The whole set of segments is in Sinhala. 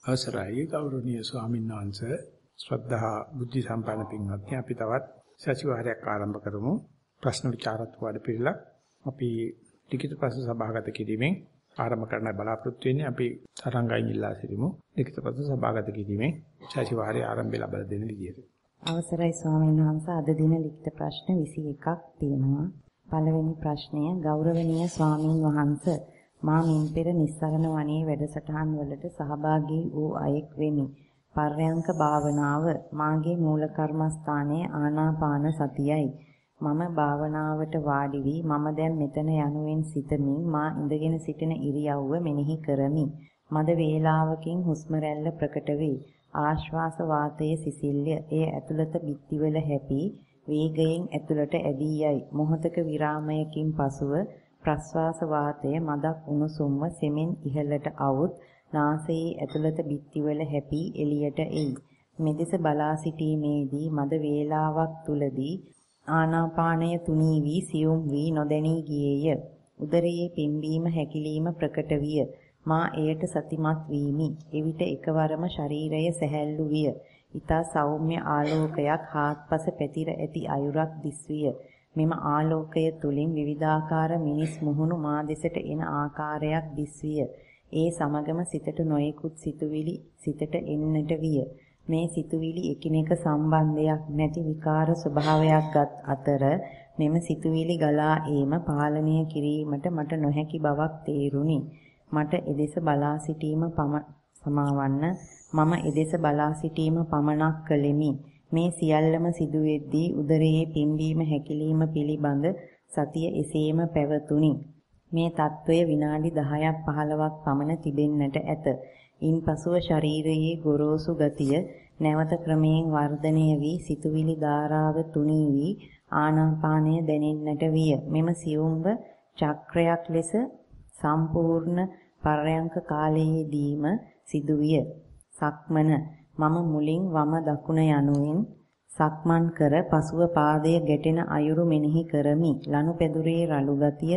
අවසරයි ගෞරවනීය ස්වාමීන් වහන්සේ ශ්‍රද්ධා බුද්ධ සම්පන්න පින්වත්නි අපි තවත් සතිವಾರයක් ආරම්භ කරමු ප්‍රශ්න විචාරත් වැඩපිළිවෙලක් අපි ලිඛිත ප්‍රශ්න සභාගත කිරීමෙන් ආරම්භ කරන්න බලාපොරොත්තු වෙන්නේ අපි තරංගයෙන් ඉල්ලා සිටිමු ලිඛිත ප්‍රශ්න සභාගත කිරීමෙන් සතිವಾರය ආරම්භය ලබා දෙන විදියට අවසරයි ස්වාමීන් වහන්සේ අද දින ලිඛිත ප්‍රශ්න 21ක් තියෙනවා පළවෙනි ප්‍රශ්නය ගෞරවනීය ස්වාමීන් වහන්සේ මා මින් පෙර නිස්සරණ වනයේ වැඩසටහන් වලට සහභාගී වූ අයෙක් වෙමි. පර්යංක භාවනාව මාගේ මූල කර්මස්ථානයේ ආනාපාන සතියයි. මම භාවනාවට වාඩි වී මම දැන් මෙතන යනුවෙන් සිතමින් මා ඉඳගෙන සිටින ඉරියව්ව මෙනෙහි කරමි. මද වේලාවකින් හුස්ම රැල්ල ප්‍රකට වේ. ආශ්වාස වාතයේ සිසිල්ය. ඒ ඇතුළත බිත්තිවල හැපි වේගයෙන් ඇතුළට ඇදී යයි. මොහොතක විරාමයකින් පසුව ප්‍රස්වාස වාතය මදක් උණුසුම්ව සෙමින් ඉහළට අවුත් නාසයේ ඇතුළත බිත්තිවල හැපි එළියට එයි. මෙදෙස බලා සිටීමේදී මද වේලාවක් තුලදී ආනාපානය තුනී වී සියුම් වී නොදැනී ගියේය. උදරයේ පිම්බීම හැකිලිම ප්‍රකට විය. මා එයට සතිමත් වීමි. එවිට එකවරම ශරීරය සැහැල්ලු විය. ඊතා සෞම්‍ය ආලෝකයක් හාත්පස පැතිර ඇති අයුරක් දිස්විය. මෙම ආලෝකය තුලින් විවිධාකාර මිනිස් මුහුණු මා දෙසට එන ආකාරයක් දිස්විය. ඒ සමගම සිතට නොයෙකුත් සිතුවිලි සිතට එන්නට විය. මේ සිතුවිලි එකිනෙක සම්බන්ධයක් නැති විකාර ස්වභාවයක්ගත් අතර මෙම සිතුවිලි ගලා ඒම පාලනය කිරීමට මට නොහැකි බවක් තේරුණි. මට එදෙස බලා සිටීම මම එදෙස බලා සිටීම පමණක් කළෙමි. මේ සියල්ලම සිදුවෙද්දී උදරයේ පිම්බීම හැකිලිම පිළිබඳ සතිය එසේම පැවතුණි. මේ తত্ত্বය විනාඩි 10ක් 15ක් පමණ තිබෙන්නට ඇත. ඉන්පසුව ශරීරයේ ගොරෝසු ගතිය නැවත ක්‍රමයෙන් වර්ධනය වී සිතුවිලි ධාරාව තුනී වී ආනාපානය දැනෙන්නට විය. මෙම සියුම්ව චක්‍රයක් ලෙස සම්පූර්ණ පර්යංක කාලයේදීම සිදුවිය. සක්මන මම මුලින් වම දකුණ යනුවෙන් සක්මන් කර පසුව පාදයේ ගැටෙන අයුරු මෙනෙහි කරමි. ලනුපැදුරේ රළු ගතිය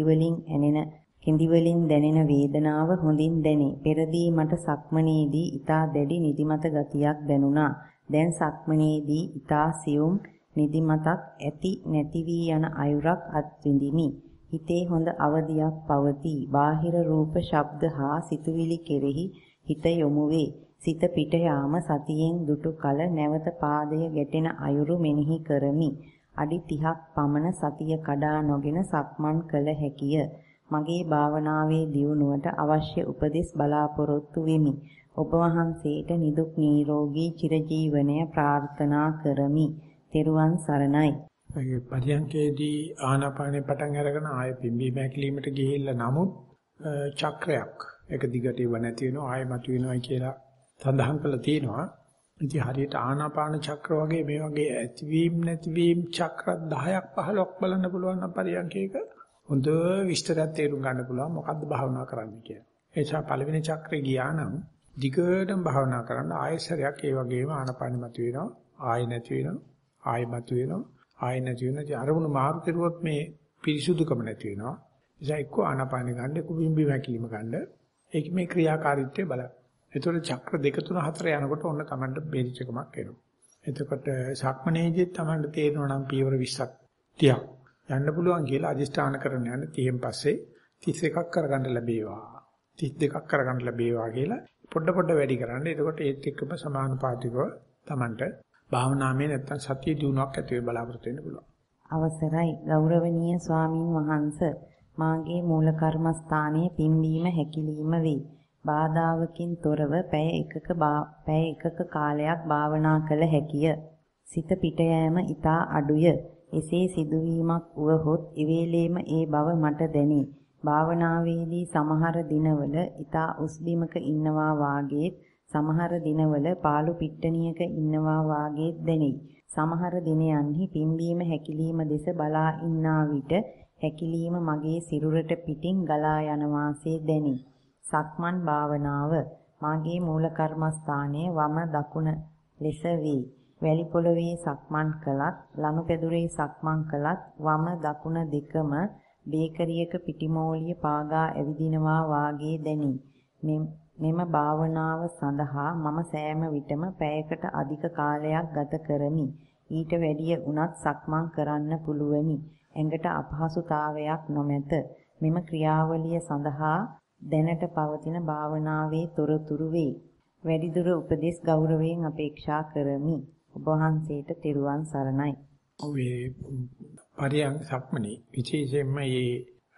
කෙඳිවලින් දැනෙන වේදනාව හොඳින් දැනේ. පෙරදී මට සක්මනේදී ඊතා දැඩි නිදිමත ගතියක් දැනුණා. දැන් සක්මනේදී ඊතා සියුම් නිදිමතක් ඇති නැති වී යන අයුරක් අත්විඳිමි. හිතේ හොඳ අවදියක් පවතී. බාහිර රූප, ශබ්ද හා සිතුවිලි කෙරෙහි හිත යොමු වේ. සිත පිට යාම සතියෙන් දුටු කල නැවත පාදය ගැටෙන අයුරු මෙනෙහි කරමි. අඩි 30ක් පමණ සතිය කඩා නොගෙන සක්මන් කළ හැකිය. මගේ භාවනාවේ දියුණුවට අවශ්‍ය උපදෙස් බලාපොරොත්තු වෙමි. ඔබ වහන්සේට නිදුක් නිරෝගී චිරජීවනය ප්‍රාර්ථනා කරමි. තෙරුවන් සරණයි. මේ පරියන්කේදී ආනාපානේ පටන් අරගෙන ආය පිම්බීම හැකිලීමට ගිහිල්ලා නමුත් චක්‍රයක් එක දිගට ඉව නැති වෙනවා ආය මතු වෙනවා කියලා සඳහන් කරලා තියෙනවා. ඉතින් හරියට ආනාපාන චක්‍ර වගේ මේ වගේ ඇතිවීම නැතිවීම චක්‍ර 10ක් 15ක් බලන්න පුළුවන් නම් පරියන්කේක හොඳ විස්තරයක් තේරුම් ගන්න පුළුවන් මොකද්ද භාවනා කරන්න කියලා. ඒ නිසා පළවෙනි චක්‍රේ ගියා නම් දිගටම භාවනා කරන්න ආයෙසරයක් ඒ වගේම ආනාපානෙ මත වෙනවා ආයෙ නැති වෙනවා ආයෙ මත වෙනවා ආයෙ නැති වෙනවා. අරමුණු මාරු කරුවොත් මේ පිරිසුදුකම නැති වෙනවා. ඒ නිසා එක්ක ආනාපානෙ ගන්න එක්ක බිම්බි වැකිලිම ගන්න. ඒක මේ ක්‍රියාකාරීත්වය බලන්න. එතකොට චක්‍ර 2 3 4 යනකොට ඔන්න Tamanට බේරිච්චකමක් එනවා. එතකොට සක්මනේජෙත් Tamanට තේරෙනවා නම් පියවර 20ක් 30ක් යන්න පුළුවන් කියලා අදිෂ්ඨාන කරන යන 30න් පස්සේ 31ක් කරගන්න ලැබේවා. 32ක් කරගන්න ලැබේවා කියලා පොඩ වැඩි කරන්න. එතකොට ඒත් එක්කම සමානුපාතිකව Tamanට භාවනාවේ නැත්තම් සතිය දිනුවක් ඇති වෙයි බලාපොරොත්තු වෙන්න පුළුවන්. අවසරයි ගෞරවනීය ස්වාමින් වහන්සේ මාගේ මූල කර්මස්ථානයේ පිම්බීම හැකිලිම වේ. බාධාවකින් තොරව පැය එකක කාලයක් භාවනා කළ හැකිය. සිත පිට යෑම ඊටා අඩුය. එසේ සිදුවීමක් වුවහොත් ඉවේලේම ඒ බව මට දැනේ. භාවනාවේදී සමහර දිනවල ඊටා උස්බිමක ඉන්නවා වාගේත් සමහර දිනවල පාළු පිට්ටනියක ඉන්නවා වාගේත් දැනේ. සමහර දිනයන්හි පිම්බීම හැකිලිම දෙස බලා ඉන්නා විට හැකිලිම මගේ සිරුරට පිටින් ගලා යන වාසේ දැනේ. සක්මන් භාවනාව මාගේ මූල කර්මස්ථානයේ වම දකුණ ලෙස වේ. වැලි පොළවේ සක්මන් කළත් ලනුපැදුරේ සක්මන් කළත් වම දකුණ දෙකම බේකරියක පිටිමෝලිය පාගා ඇවිදිනවා වාගේ දැනේ. මෙම භාවනාව සඳහා මම සෑම විටම පැයකට අධික කාලයක් ගත කරමි. ඊට වැඩිය උනත් සක්මන් කරන්න පුළුවනි. ඇඟට අපහසුතාවයක් නොමැත. මෙම ක්‍රියාවලිය සඳහා දැනට පවතින භාවනාවේ තොරතුරු වේ. වැඩිදුර උපදෙස් ගෞරවයෙන් අපේක්ෂා කරමි. ඔබ වහන්සේට තෙරුවන් සරණයි. ඔය පරියංග සක්මනේ විශේෂයෙන්ම මේ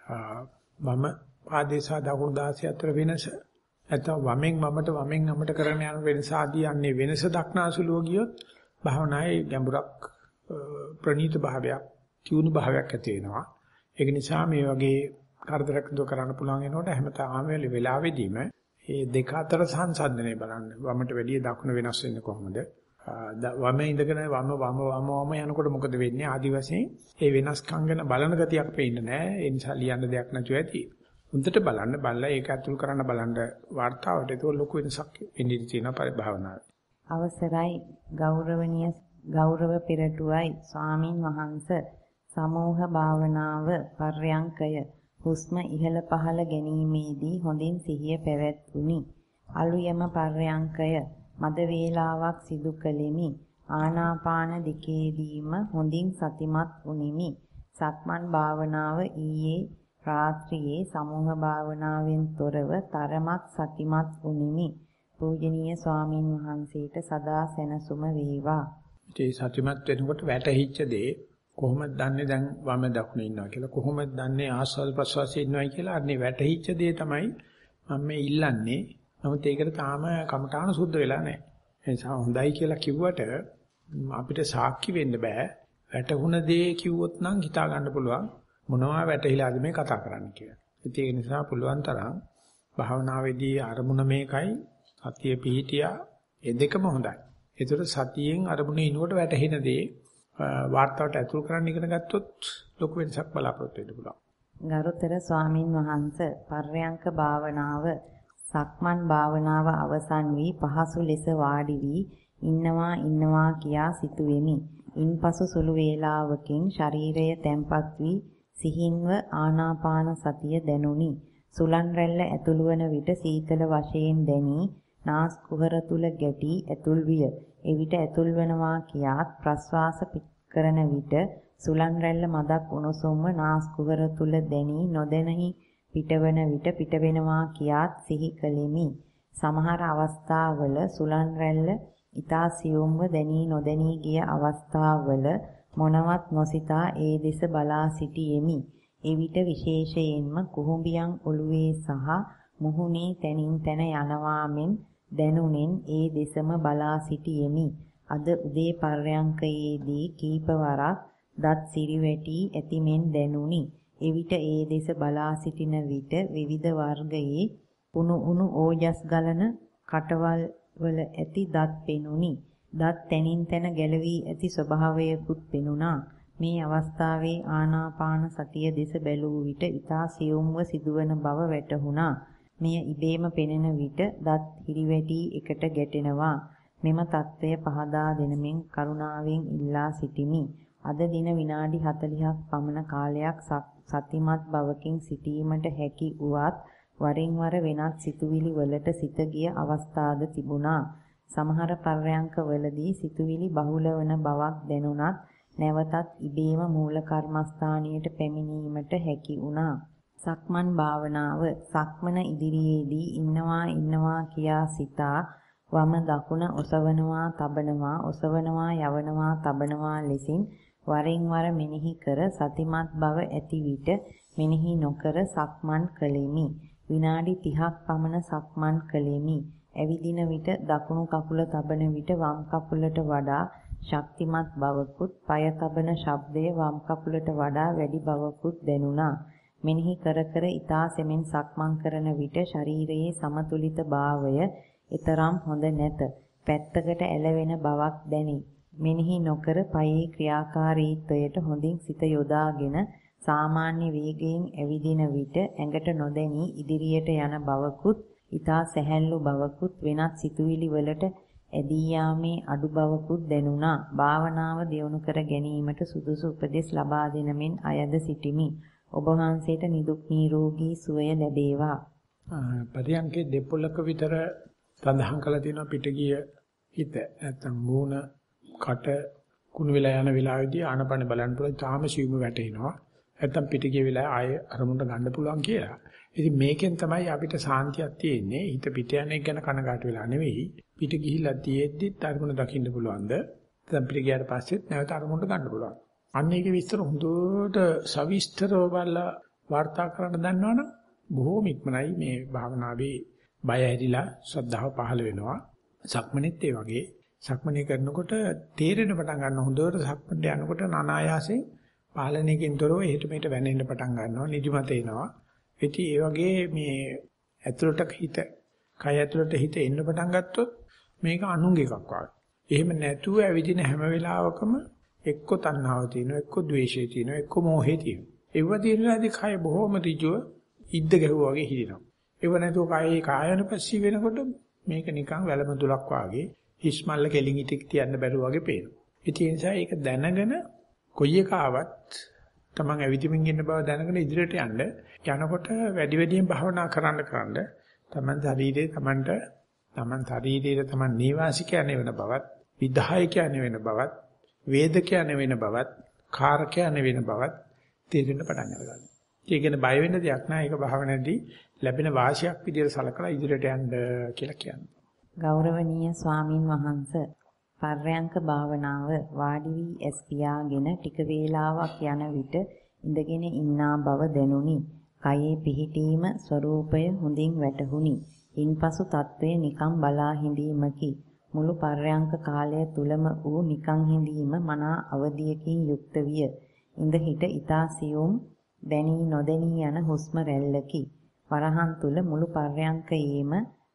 වම ආදේශා දකුණු 16 අතර වෙනස නැත්නම් වමෙන් වමට කරන යන වෙනස ආදී යන්නේ වෙනස දක්නාසුලුව ගියොත් භාවනායේ ගැඹුරක් ප්‍රණීත භාවයක් තියුණු භාවයක් ඇති වෙනවා. ඒක නිසා මේ වගේ කරදරයක් දුක කරන්න පුළුවන් වෙනකොට හැමදාම වෙලාවෙදීම මේ දෙක අතර සංසන්දනය බලන්න. වමට වැඩිය දකුණ වෙනස් වෙන්නේ කොහොමද? වමේ ඉඳගෙන වම යනකොට මොකද වෙන්නේ? ආදි වශයෙන් ඒ වෙනස්කම් ගැන බලන ගතියක් පේන්නේ නැහැ. ඒ නිසා ලියන්න දෙයක් නැතුව ඇති. උන්ට බලලා ඒක අතුල් කරන්න බලන්න වார்த்தාවට ඒක ලොකු වෙනසක් වෙන්නේ තියෙන පරිභාවනාවේ. අවසරයි ගෞරවනීය ගෞරව පෙරටුවයි ස්වාමින් වහන්සේ සමෝහ භාවනාව පර්යංකය හුස්ම ඉහළ පහළ ගැනීමේදී හොඳින් සිහිය පැවැත්ුණි. අලුයම පර්යංකය මද වේලාවක් සිදු කළෙමි. ආනාපාන දෙකේදීම හොඳින් සතිමත් වුනිමි. සක්මන් භාවනාව ඊයේ රාත්‍රියේ සමෝහ භාවනාවෙන් තොරව තරමක් සතිමත් වුනිමි. පූජනීය ස්වාමින් වහන්සේට සදා සැනසුම වේවා. ඒ සතිමත් වෙනකොට වැටහිච්ච දේ කොහොමද දන්නේ දැන් වම දකුණේ ඉන්නවා කියලා? කොහොමද දන්නේ ආස්වාද ප්‍රසවාසයේ ඉන්නවයි කියලා? අන්නේ වැටහිච්ච දේ තමයි මම මේ ඉල්ලන්නේ. නමුත් ඒකට තාම කමඨාන සුද්ධ වෙලා නැහැ. ඒ නිසා හොඳයි කියලා කිව්වට අපිට සාක්ෂි වෙන්න බෑ. වැටහුණ දේ කිව්වොත් නම් හිතා ගන්න පුළුවන් මොනවා වැටහිලාද මේ කතා කරන්නේ කියලා. ඒක නිසා පුළුවන් තරම් භාවනාවේදී අරමුණ මේකයි සතිය පිහිටියා ඒ දෙකම හොඳයි. ඒතර සතියෙන් අරමුණේ ඉනකොට වැටහෙන දේ වාර්තාවට ඇතුල් කරන්න ඉගෙන ගත්තොත් ලොකු වෙනසක් බලාපොරොත්තු වෙන්න පුළුවන්. ගරුතර ස්වාමින් වහන්සේ පර්යංක භාවනාව සක්මන් භාවනාව අවසන් වී පහසු ලෙස වාඩි වී ඉන්නවා කියා සිතුවෙමි. ඉන්පසු සුළු වේලාවකින් ශරීරය තැම්පත් වී සිහින්ව ආනාපාන සතිය දැනුනි. සුලන් රැල්ල ඇතුළු වන විට සීතල වශයෙන් දැනී නාස් කුහර තුල ගැටි ඇතුල් විය. එවිට ඇතුල් වෙනවා කියාත් ප්‍රස්වාස කරන විට සුලන් රැල්ල මදක් උණුසුම්ව නාස් කුහර තුල දැනී නොදැනී පිටවන විට පිට වෙනවා කියාත් සිහි කළෙමි. සමහර අවස්ථාවල සුලන් රැල්ල ඊතා සියුම්ව දැනී නොදැනී ගිය අවස්ථාවල මොනවත් නොසිතා ඒ දෙස බලා සිටියෙමි. එවිට විශේෂයෙන්ම කුහුඹියන් ඔළුවේ සහ මුහුණේ තනින් තන යනවා මෙන් දැනුනෙන් ඒ දෙසම බලා සිටියෙමි. අද උදේ පර්යංකයේදී කීපවරක් දත් සිරිවැටි ඇතිමෙන් දැනුනි. එවිට ඒ දෙස බලා සිටින විට විවිධ වර්ගයේ උණු ඕජස් ගලන කටවල් වල ඇති දත් පෙනුනි. දත් තනින් තන ගැලවී ඇති ස්වභාවයකුත් පෙනුණා. මේ අවස්ථාවේ ආනාපාන සතිය දෙස බැලූ විට ඊතා සියුම්ව සිදුවන බව වැටහුණා. මෙය ඉබේම පෙනෙන විට දත් හිරිවැටි එකට ගැටෙනවා. මෙම తත්වය පහදා දෙනමින් කරුණාවෙන් ඉල්ලා සිටිමි. අද දින විනාඩි 40ක් පමණ කාලයක් සතිමත් බවකින් සිටීමට හැකි වුවත් වරින් වර වෙනත් සිතුවිලි වලට සිත ගිය අවස්ථාද තිබුණා. සමහර පර්යංකවලදී සිතුවිලි බහුල වන බවක් දැනුණත් නැවතත් ඉබේම මූල කර්මස්ථානයට පැමිණීමට හැකි වුණා. සක්මන් භාවනාව සක්මන ඉදිරියේදී ඉන්නවා කියා සිතා වම දකුණ ඔසවනවා තබනවා ඔසවනවා යවනවා තබනවා ලෙසින් වරින් වර මෙනෙහි කර සතිමත් බව ඇති විට මෙනෙහි නොකර සක්මන් කළෙමි. විනාඩි 30ක් පමණ සක්මන් කළෙමි. ඇවිදින විට දකුණු කකුල තබන විට වම් කකුලට වඩා ශක්තිමත් බවකුත් পায় තබන ශබ්දය වම් කකුලට වඩා වැඩි බවකුත් දැනුණා. මෙනෙහි කර කර ඊතා සෙමින් සක්මන් කරන විට ශරීරයේ සමතුලිත භාවය ඊතරම් හොඳ නැත. පැත්තකට ඇලවෙන බවක් දැනේ. මෙනෙහි නොකර පයේ ක්‍රියාකාරීත්වයට හොඳින් සිත යොදාගෙන සාමාන්‍ය වේගයෙන් ඇවිදින විට ඇඟට නොදැනී ඉදිරියට යන බවකුත් ඊතා සැහැල්ලු බවකුත් වෙනත් සිතුවිලි වලට ඇදී යාමේ අඩු බවකුත් දැනුණා. භාවනාව දියුණු කර ගැනීමට සුදුසු උපදෙස් ලබා දෙනමින් අයද සිටිමි. ඔබ වහන්සේට නිදුක් නිරෝගී සුවය ලැබේවා. පරියන්කේ දෙපොලක විතර සඳහන් කරලා තියෙනවා පිටගිය හිත නැත්තම් මූණ කට කුණු වෙලා යන වෙලාවේදී ආනපන බලන්න පුළුවන් තාම සිවුම වැටෙනවා. නැත්තම් පිටගිය වෙලාවේ ආය අරමුණට ගන්න පුළුවන් කියලා. ඉතින් මේකෙන් තමයි අපිට සාන්තියක් තියෙන්නේ. හිත පිට යන එක ගැන කනගාටු වෙලා නෙවෙයි. පිට ගිහිලා තියෙද්දිත් අරමුණ දකින්න පුළුවන්ද? නැත්නම් පිට ගියාට පස්සෙත් නැවත අරමුණට ගන්න පුළුවන්. අන්න ඒකේ විස්තර හොඳට සවිස්තරව බලලා වාර්තා කරන්න දන්නවනම් බොහෝම ඉක්මනයි මේ භාවනාවේ බය ඇරිලා ශ්‍රද්ධාව පහළ වෙනවා. සක්මනෙත් ඒ වගේ. සක්මනේ කරනකොට තේරෙන පටන් ගන්න හොඳට සක්මනට යනකොට අනායාසයෙන් පාලනයකින් තොරව එහෙට මෙහෙට වැනෙන්න පටන් ගන්නවා. නිදිමත එනවා. ඉතින් ඒ වගේ මේ ඇතුළට හිත, කය ඇතුළට හිත එන්න පටන් ගත්තොත් මේක අනුංග එකක් වගේ. එහෙම නැතුව ඇවිදින හැම වෙලාවකම එක්ක තණ්හාව තියෙනවා, එක්ක ද්වේෂය තියෙනවා, එක්ක මෝහය තියෙනවා. ඒව තියෙනවාදී කය බොහොම ඍජුව ඉද්ද ගැහුවා වගේ හිරිනවා. ඒව නැතුව කයේ කායනුපස්සී වෙනකොට මේක නිකන් වැලමදුලක් වාගේ හිස්මල්ල කෙලින් ඉතික් තියන්න බැරුව වගේ පේනවා. ඒ නිසා ඒක දැනගෙන කොයි එක ආවත් තමන් ඇවිදින්මින් ඉන්න බව දැනගෙන ඉදිරියට යන්න යනකොට වැඩි වැඩියෙන් භාවනා කරන්න තමන් ශරීරයේ තමන් ශරීරයේ තමන් නේවාසිකයන් වෙන බවත් විධායකයන් වෙන බවත් වේදකයන් වෙන බවත් කාරකයන් වෙන බවත් තේරෙන්න පටන් ගන්නවා. ඒක ගැන බය වෙන්න දෙයක් නෑ. ඒක භාවනාවේදී ලැබෙන වාසියක් විදිහට සලකලා ඉදිරියට යන්න කියලා කියන්නේ. ගෞරවනීය ස්වාමින් වහන්සේ පර්යංක භාවනාව වාඩි වී ඇස් පියාගෙන ටික වේලාවක් යන විට ඉඳගෙන ඉන්නා බව දැනුනි. කයේ පිහිටීම ස්වરૂපය හොඳින් වැටහුණි. ඉන්පසු తත්වය නිකම් බලා හිඳීමකි. මුළු පර්යංක කාලය තුලම වූ නිකං හිඳීම මනා අවදියකින් යුක්ත විය. ඉඳ හිට ඊතා සියුම් දැනී නොදැනී යන හුස්ම රැල්ලකි. වරහන් තුල මුළු පර්යංකයේම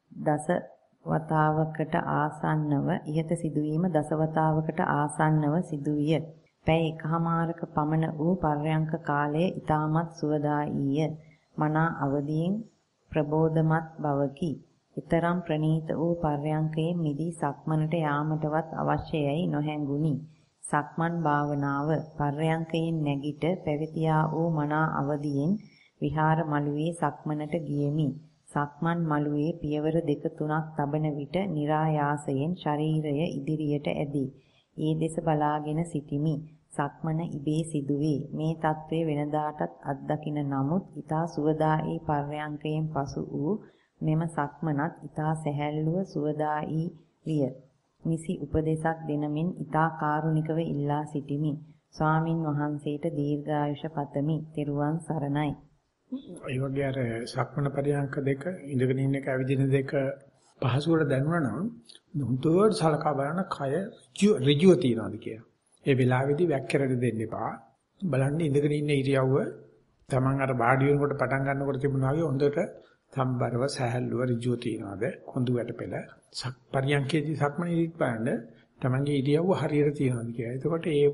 දසවතාවකට ආසන්නව ඉහත සිදුවීම දසවතාවකට ආසන්නව සිදුවිය. පැය එකහමාරක පමණ වූ පර්යංක කාලය ඊටමත් සුවදායීය. මනා අවදියෙන් ප්‍රබෝධමත් බවකි. ඊතරම් ප්‍රණීත වූ පර්යංකයේ මිදී සක්මනට යාමටවත් අවශ්‍යයයි නොහැඟුනි. සක්මන් භාවනාව පර්යංකයෙන් නැගිට පැවතියා වූ මනා අවදියෙන් විහාර මළුවේ සක්මනට ගියෙමි. සක්මන් මළුවේ පියවර 2-3ක් තබන විට નિરાයාසයෙන් ශරීරය ඉදිරියට ඇදී ඒ දෙස බලාගෙන සිටිමි. සක්මන ඉබේ සිදුවේ. මේ తත්වය වෙනදාටත් අත්දකින නමුත් ඊතා සුවදායි පර්යංකයෙන් පසු වූ මෙම සක්මනත් ඊතා සැහැල්ලුව සුවදායි විය. නිසි උපදේශක් දෙනමින් ඊතා කාරුණිකව ඉල්ලා සිටිමි. ස්වාමින් වහන්සේට දීර්ඝායුෂ පතමි. තෙරුවන් සරණයි. ඒ වගේ අර සක්මන පරියන්ක දෙක ඉඳගෙන ඉන්න එක ඇවිදින දෙක පහසුවට දැනුණා නම් හුදුවට සලකා බලන කය ඍජුව තියනවාද කියලා. ඒ වෙලාවේදී වැක්කරට දෙන්න එපා. බලන්න ඉඳගෙන ඉන්න ඉරියව්ව Taman අර බාඩි වෙනකොට පටන් ගන්නකොට තිබුණා වගේ හොඳට සම්බරව සහැල්ලුව ඍජුව තියනවාද? කොඳු වැටපෙළ පරියන්කේදී සක්මනේදීත් බලන්න Tamanගේ ඉරියව්ව හරියට තියනවාද කියලා. එතකොට ඒ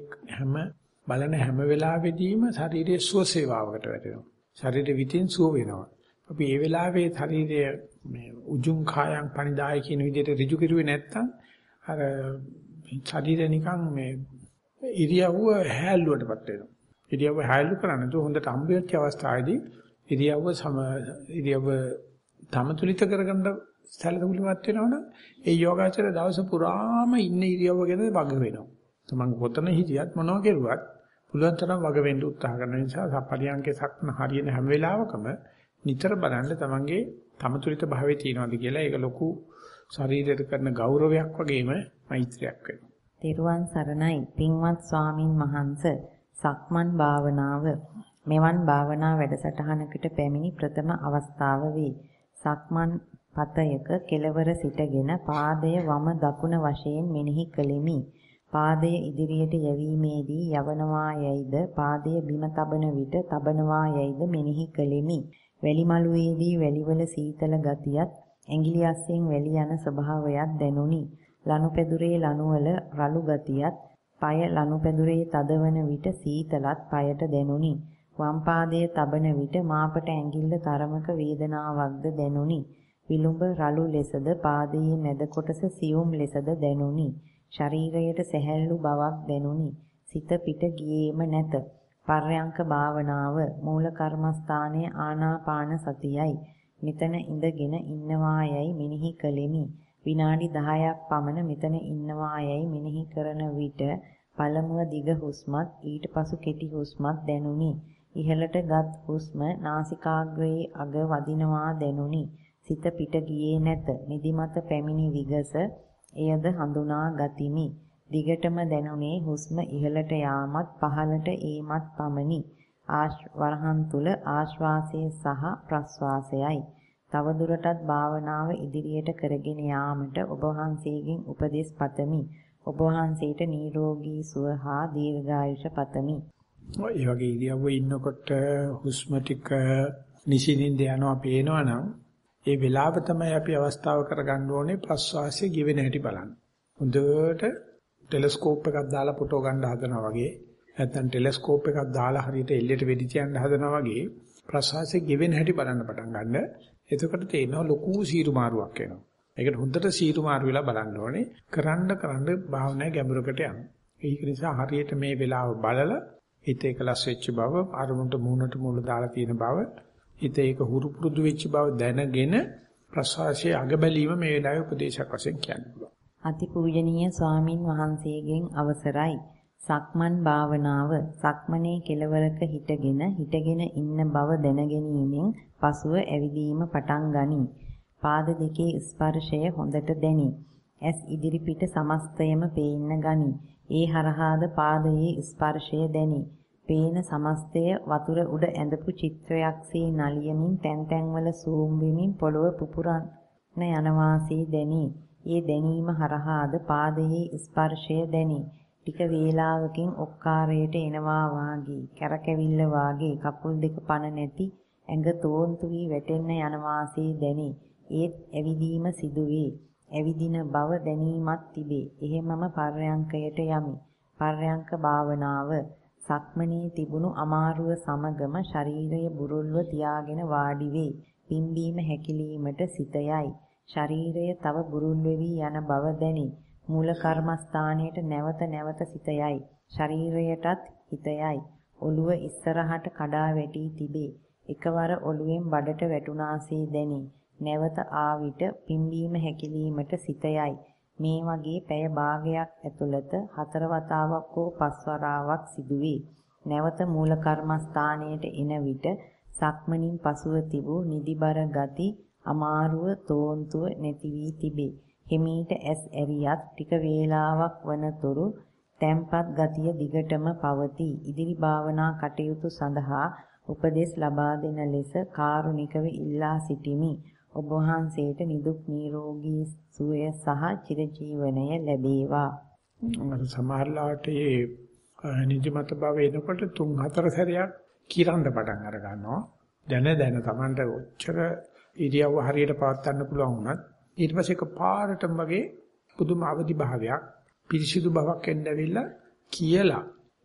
හැම වෙලාවෙදීම ශරීරයේ සුවසේවාවකට වැටෙනවා. ශරීරෙ විතින් සුව වෙනවා. අපි මේ වෙලාවේ ශරීරය මේ උජුං කායං පනිදාය කියන විදිහට ඍජු කෙරුවේ නැත්තම් අර ශරීරය නිකන් මේ ඉරියව්ව හැල්ලුවටපත් වෙනවා. ඉරියව්ව හැල්ලු කරන්නේ તો හොඳට අම්බෙච්ච අවස්ථාවේදී ඉරියව්ව තමතුලිත කරගන්න සැලකුලිමත් වෙනවනම් ඒ යෝගාචර දවස පුරාම ඉන්න ඉරියව්ව ගැන වග වෙනවා. තමන් කොතන හිටියත් මොනවා කරුවත් පුළුවන් තරම් වග වෙන්න උත්සාහ කරන නිසා සපරියංකේ සක්න හරියන හැම වෙලාවකම නිතර බලන්න තමන්ගේ තමතුලිත භාවයේ තියනවාද කියලා ඒක ලොකු ශරීරයට කරන ගෞරවයක් වගේම මෛත්‍රියක් වෙනවා. තෙරුවන් සරණයි පින්වත් ස්වාමින් වහන්සේ සක්මන් භාවනාව මෙවන් භාවනා වැඩසටහනකට පැමිණි ප්‍රථම අවස්ථාව වේ. සක්මන් පතයක කෙළවර සිටගෙන පාදය වම දකුණ වශයෙන් මෙනෙහි කෙලිමි. පාදය ඉදිරියට යැවීමේදී යවනවා යයිද පාදය බිම තබන විට තබනවා යයිද මෙනෙහි කෙලිමි. වැලි මළුවේදී වැලිවල සීතල ගතියත් ඇඟිලි අස්සෙන් වැලි යන ස්වභාවයක් දැනුනි. ලනුපැදුරේ ලනුවල රළු ගතියත් পায় ලනුපැදුරේ තදවන විට සීතලත් পায়ට දැනුනි. වම් පාදයේ තබන විට මාපට ඇඟිල්ල තරමක වේදනාවක්ද දැනුනි. විලුඹ රළු ලෙසද පාදයේ මැද කොටස සියුම් ලෙසද දැනුනි. ශරීරයට සැහැල්ලු බවක් දැනුනි. සිත පිට ගියේම නැත. පර්යංක භාවනාව මූල කර්මස්ථානයේ ආනාපාන සතියයි. මෙතන ඉඳගෙන ඉන්නවා යයි මෙනෙහි කළෙමි. විනාඩි 10ක් පමණ මෙතන ඉන්නවා යයි මෙනෙහි කරන විට පළමුව දිග හුස්මත් ඊට පසු කෙටි හුස්මත් දැනුනි. ඉහළටගත් හුස්ම නාසිකාග්‍රයේ අග වදිනවා දැනුනි. සිත පිට ගියේ නැත. නිදිමත පැමිණි විගස එයද හඳුනා ගතිමි. දිගටම දැනුනේ හුස්ම ඉහළට යාමත් පහළට ඒමත් පමණි. වරහන් තුල ආශ්වාසය සහ ප්‍රශ්වාසයයි. තවදුරටත් භාවනාව ඉදිරියට කරගෙන යාමට ඔබ වහන්සේගෙන් උපදෙස් පතමි. ඔබ වහන්සේට නිරෝගී සුව හා දීර්ඝායුෂ පතමි. ඔය වගේ ඉරියව්වේ ඉන්නකොට හුස්ම ටික නිසින්ින්ද යනවා පේනවනම් ඒ වෙලාව තමයි අපි අවස්ථාව කරගන්න ඕනේ ප්‍රශ්වාසය ගෙවෙන හැටි බලන්න. හොඳට ටෙලස්කෝප් එකක් දාලා ෆොටෝ ගන්න හදනවා වගේ නැත්නම් ටෙලස්කෝප් එකක් දාලා හරියට එල්ලයට වෙඩි තියන්න හදනවා වගේ ප්‍රශ්වාසය ගෙවෙන හැටි බලන්න පටන් ගන්න. එතකොට තේනවා ලොකු සීරු මාරුවක් එනවා. ඒකට හොඳට සීරු මාරු වෙලා බලන්න ඕනේ. කරන්න භාවනාවේ ගැඹුරකට යන්න. ඒක නිසා හරියට මේ වෙලාව බලලා හිත එකලස් වෙච්ච බව, අරමුණට මූණට මූණ දාලා තියෙන බව, හිත ඒක හුරු පුරුදු වෙච්ච බව දැනගෙන ප්‍රසවාසයේ අග බැලීම මේ වෙලාවේ උපදේශයක් වශයෙන් කියන්න පුළුවන්. අතිපූජනීය ස්වාමින් වහන්සේගෙන් අවසරයි. සක්මන් භාවනාව සක්මනේ කෙළවරක හිටගෙන ඉන්න බව දැනගැනීමෙන් පසුව ඇවිදීම පටන් ගනී. පාද දෙකේ ස්පර්ශය හොඳට දැනේ. ඇස් ඉදිරිපිට සමස්තයම පේන්න ගනී. ඒ හරහාද පාදයේ ස්පර්ශය දැනේ. පේන සමස්තය වතුර උඩ ඇඳපු චිත්‍රයක්සේ නලියමින් තැන් තැන්වල සූම් වෙමින් පොළව පුපුරන්න යන වාසේ දැනේ. ඒ දැනීම හරහාද පාදයේ ස්පර්ශය දැනේ. ටික වේලාවකින් ඔක්කාරයට එනවා වාගේ, කැරකෙවිල්ල වාගේ කකුල් දෙක පන නැති ඇඟ තෝන්තු වී වැටෙන්න යන වාසේ දැනේ. ඒත් ඇවිදීම සිදුවේ. ඇවිදින බව දැනීමක් තිබේ. එහෙමම පර්යංකයට යමි. පර්යංක භාවනාව සක්මනේ තිබුණු අමාරුව සමගම ශරීරය බුරුල්ව තියාගෙන වාඩි වේ. පිම්බීම හැකිලීමට සිත යයි. ශරීරය තව බුරුල් වෙවි යන බව දැනේ. මූල කර්මස්ථානයට නැවත සිත යයි. ශරීරයටත් හිත යයි. ඔළුව ඉස්සරහට කඩා වැටි තිබේ. එකවර ඔළුවෙන් බඩට වැටුණාසේ දැනේ. නැවත ආවිට පිම්බීම හැකිලීමට සිත යයි. මේ වගේ පැය භාගයක් ඇතුළත 4 වතාවක් හෝ 5 වතාවක් සිදුවේ. නැවත මූල කර්මස්ථානයට එන විට සක්මනින් පසුව තිබූ නිදිබර ගති, අමාරුව, තෝන්තුව නැති වී තිබේ. හිමීට ඇස් ඇරියත් ටික වේලාවක් වනතුරු තැම්පත් ගතිය දිගටම පවතී. ඉදිරි භාවනා කටයුතු සඳහා උපදෙස් ලබා දෙන ලෙස කාරුණිකව ඉල්ලා සිටිමි. ඔබ වහන්සේට නිදුක් නිරෝගී සුවය සහ චිරජීවනය ලැබේවා. සමහරලාට මේ නිදිමත බව එනකොට 3-4 සැරයක් කිරන්න පටන් අර ගන්නවා. දැන Tamanට ඔච්චර ඉරියව්ව හරියට පවත්වන්න පුළුවන් වුණත් ඊට පස්සේ එකපාරටම වගේ පුදුම අවදි භාවයක්, පිරිසිදු බවක් එන්නවිලා කියලා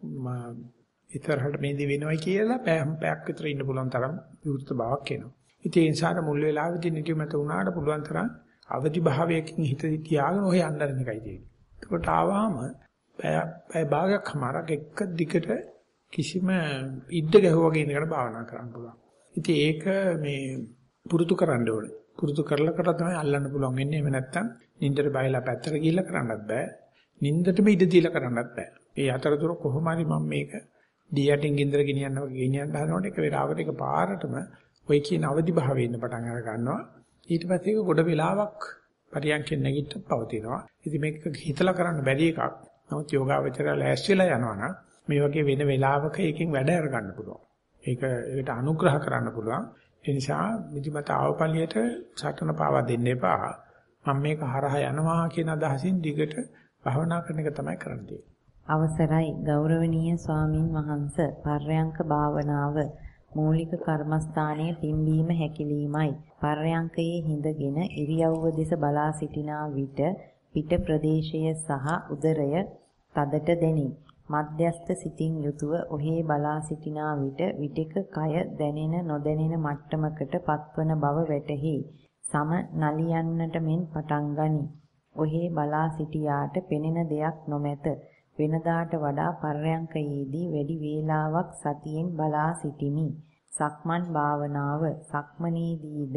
ඉතරහට මේ දේ වෙනවයි කියලා පැයක් විතර ඉන්න පුළුවන් තරම් විවෘත බවක් එනවා. ඉතින් ඒ නිසා මුල් වෙලාවෙදී නිදිමත වුණාට පුළුවන් තරම් අවදි භාවයකින් හිත තියාගෙන ඔය යන්න එකයි තියෙන්නේ. ඒකට ආවම පැය භාගයක්මාරක් එක දිගට කිසිම ඉද්ද ගැහුවාගේ ඉඳගෙන භාවනා කරන්න පුළුවන්. ඉතින් ඒක මේ පුරුදු කරන්න ඕනේ. පුරුදු කරලා තමයි අල්ලන්න පුළුවන් වෙන්නේ. එහෙම නැත්නම් නින්දට බයලා පැත්තට ගිහිල්ලා කරන්නත් බෑ. නින්දටම ඉඩ දීලා කරන්නත් බෑ. ඒ අතරතුර කොහොම හරි මම මේක දී යටින් ගින්දර ගෙනියන්න වගේ ගෙනියන්න හදනකොට එක වෙලාවකට එක පාරටම ඔය කියන අවදි භාවයේ ඉන්න පටන් අර ගන්නවා. ඊට පස්සේ ඒක ගොඩ වෙලාවක් පරියන්කෙන් නැගිට්ටත් පවතිනවා. ඉතින් මේක හිතලා කරන්න බැරි එකක්. නමුත් යෝගාවචරය ලෑස්තිලා යනවා නම් මේ වගේ වෙන වෙලාවක එකකින් වැඩ අරගන්න පුළුවන්. ඒකට අනුග්‍රහ කරන්න පුළුවන්. ඒ නිසා නිදිමත ආවපලියට සටන පාවා දෙන්න එපා. මම මේක හරහා යනවා කියන අදහසින් දිගට භවනා කරන එක තමයි කරන්නේ. අවසරයි ගෞරවනීය ස්වාමින් වහන්සේ. පර්යංක භාවනාව මූලික කර්මස්ථානයේ පිම්බීම හැකිලීමයි. පර්යංකයේ හිඳගෙන ඉරියව්ව දෙස බලා සිටිනා විට පිට ප්‍රදේශය සහ උදරය තදට දැනේ. මධ්‍යස්ථ සිතින් යුතුව ඔහේ බලා සිටිනා විට විටක කය දැනෙන නොදැනෙන මට්ටමකට පත්වන බව වැටහි. සම නලියන්නට මෙන් පටන් ගනී. ඔහේ බලා සිටියාට පෙනෙන දෙයක් නොමැත. වෙනදාට වඩා පර්යංකයේදී වැඩි වේලාවක් සතියෙන් බලා සිටිමි. සක්මන් භාවනාව සක්මනේදීද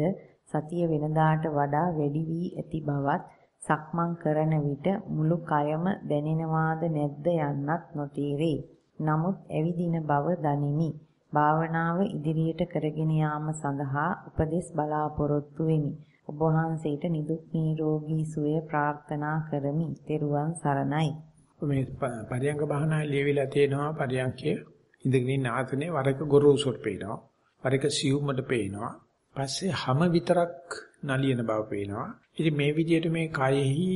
සතිය වෙනදාට වඩා වැඩි වී ඇති බවත් සක්මන් කරන විට මුළු කයම දැනෙනවාද නැද්ද යන්නත් නොතේරේ. නමුත් ඇවිදින බව දනිමි. භාවනාව ඉදිරියට කරගෙන යාම සඳහා උපදෙස් බලාපොරොත්තු වෙමි. ඔබ වහන්සේට නිදුක් නිරෝගී සුවය ප්‍රාර්ථනා කරමි. ත්වන් සරණයි. මේ පරියංග භාවනාවේ ලියවිලා තියෙනවා පරියංගයේ ඉඳගෙන ඉන්න ආසනේ වරක ගොරෝසුට පේනවා. වරක සියුම්මට පේනවා. පස්සේ හැම විතරක් නලියන බව පේනවා. ඉතින් මේ විදිහට මේ කයෙහි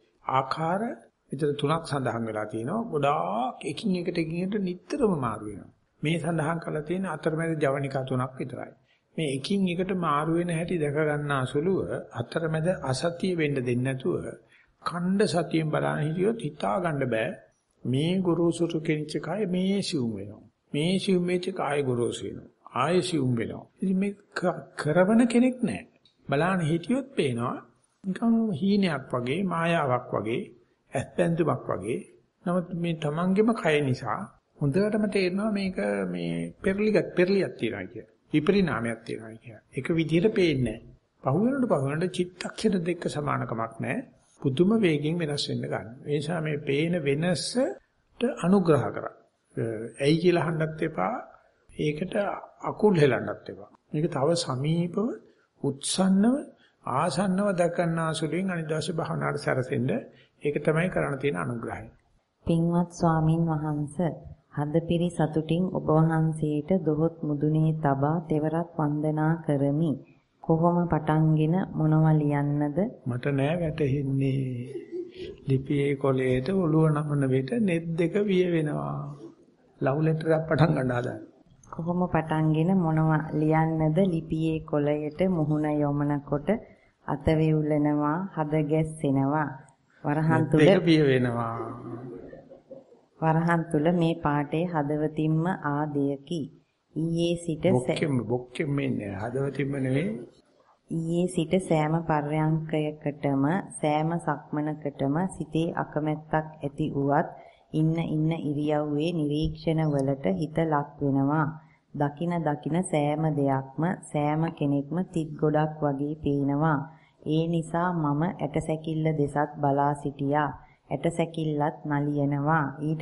ආකාර විතර තුනක් සඳහන් වෙලා තියෙනවා. ගොඩාක් එකින් එකට නිතරම මාරු වෙනවා. මේ සඳහන් කරලා තියෙන අතරමැද ජවනිකා තුනක් විතරයි. මේ එකින් එකට මාරු වෙන හැටි දැක ගන්න අසුලුව අතරමැද අසතිය වෙන්න දෙන්නේ නැතුව ඛණ්ඩ සතියෙන් බලන හිටියොත් හිතා ගන්න බෑ. මේ ගුරුසුරු කෙනිච්ච කය මේ සිවුම් වෙනවා. මේ සිවුම් වෙච්ච කය ගුරුසු වෙනවා. ආයෙ සිවුම් වෙනවා. ඉතින් මේ කරවන කෙනෙක් නැහැ. බලන්න හිටියොත් පේනවා නිකන් හීනයක් වගේ මායාවක් වගේ ඇස්පැන්දුමක් වගේ. නමුත් මේ තමන්ගේම කය නිසා හොඳටම තේරෙනවා මේක මේ පෙරලියක් තියෙනවා කියලා. විපරිණාමයක් තියෙනවා කියලා. ඒක විදිහට පේන්නේ නැහැ. පහුවෙනට චිත්තක්ෂණ දෙක සමානකමක් නැහැ. පුදුම වේගෙන් වෙනස් වෙන්න ගන්න. ඒ නිසා මේ පේන වෙනසට අනුග්‍රහ කරා. ඇයි කියලා අහන්නත් එපා. ඒකට අකුල් හෙලන්නත් එපා. මේක තව සමීපව උත්සන්නව ආසන්නව දක්වන්න ආසුලින් අනිදාසේ භාවනාවට සැරසෙන්න ඒක තමයි කරන්න තියෙන අනුග්‍රහය. පින්වත් ස්වාමින් වහන්සේ හදපිරි සතුටින් ඔබ වහන්සේට දොහොත් මුදුනේ තබා තෙවරක් වන්දනා කරමි. කොහොම පටන්ගෙන මොනව ලියන්නද? මට නෑ වැටහෙන්නේ. ලිපියේ කොලේට ඔළුව නමන විට net දෙක විය වෙනවා. ලව් ලෙටර් එකක් පටන් ගන්න හදා. කොහොම පටන්ගෙන මොනව ලියන්නද? ලිපියේ කොලයට මුහුණ යොමනකොට අත වේවුලනවා, හද ගැස්සෙනවා. වරහන් තුල විය වෙනවා. වරහන් තුල මේ පාඩේ හදවතින්ම ආදයකි. ඊයේ සිට බොක්කෙම් මෙන්නේ හදවතින්ම නෙවෙයි. ඊයේ සිට සෑම පර්යංකයකටම සෑම සක්මනකටම සිතේ අකමැත්තක් ඇති වුවත් ඉන්න ඉරියව්වේ නිරීක්ෂණ වලට හිත ලක් වෙනවා. දකින සෑම දෙයක්ම සෑම කෙනෙක්ම තිත් ගොඩක් වගේ පේනවා. ඒ නිසා මම ඇටසැකිල්ල දෙසත් බලා සිටියා. ඇටසැකිල්ලත් නලියනවා. ඊට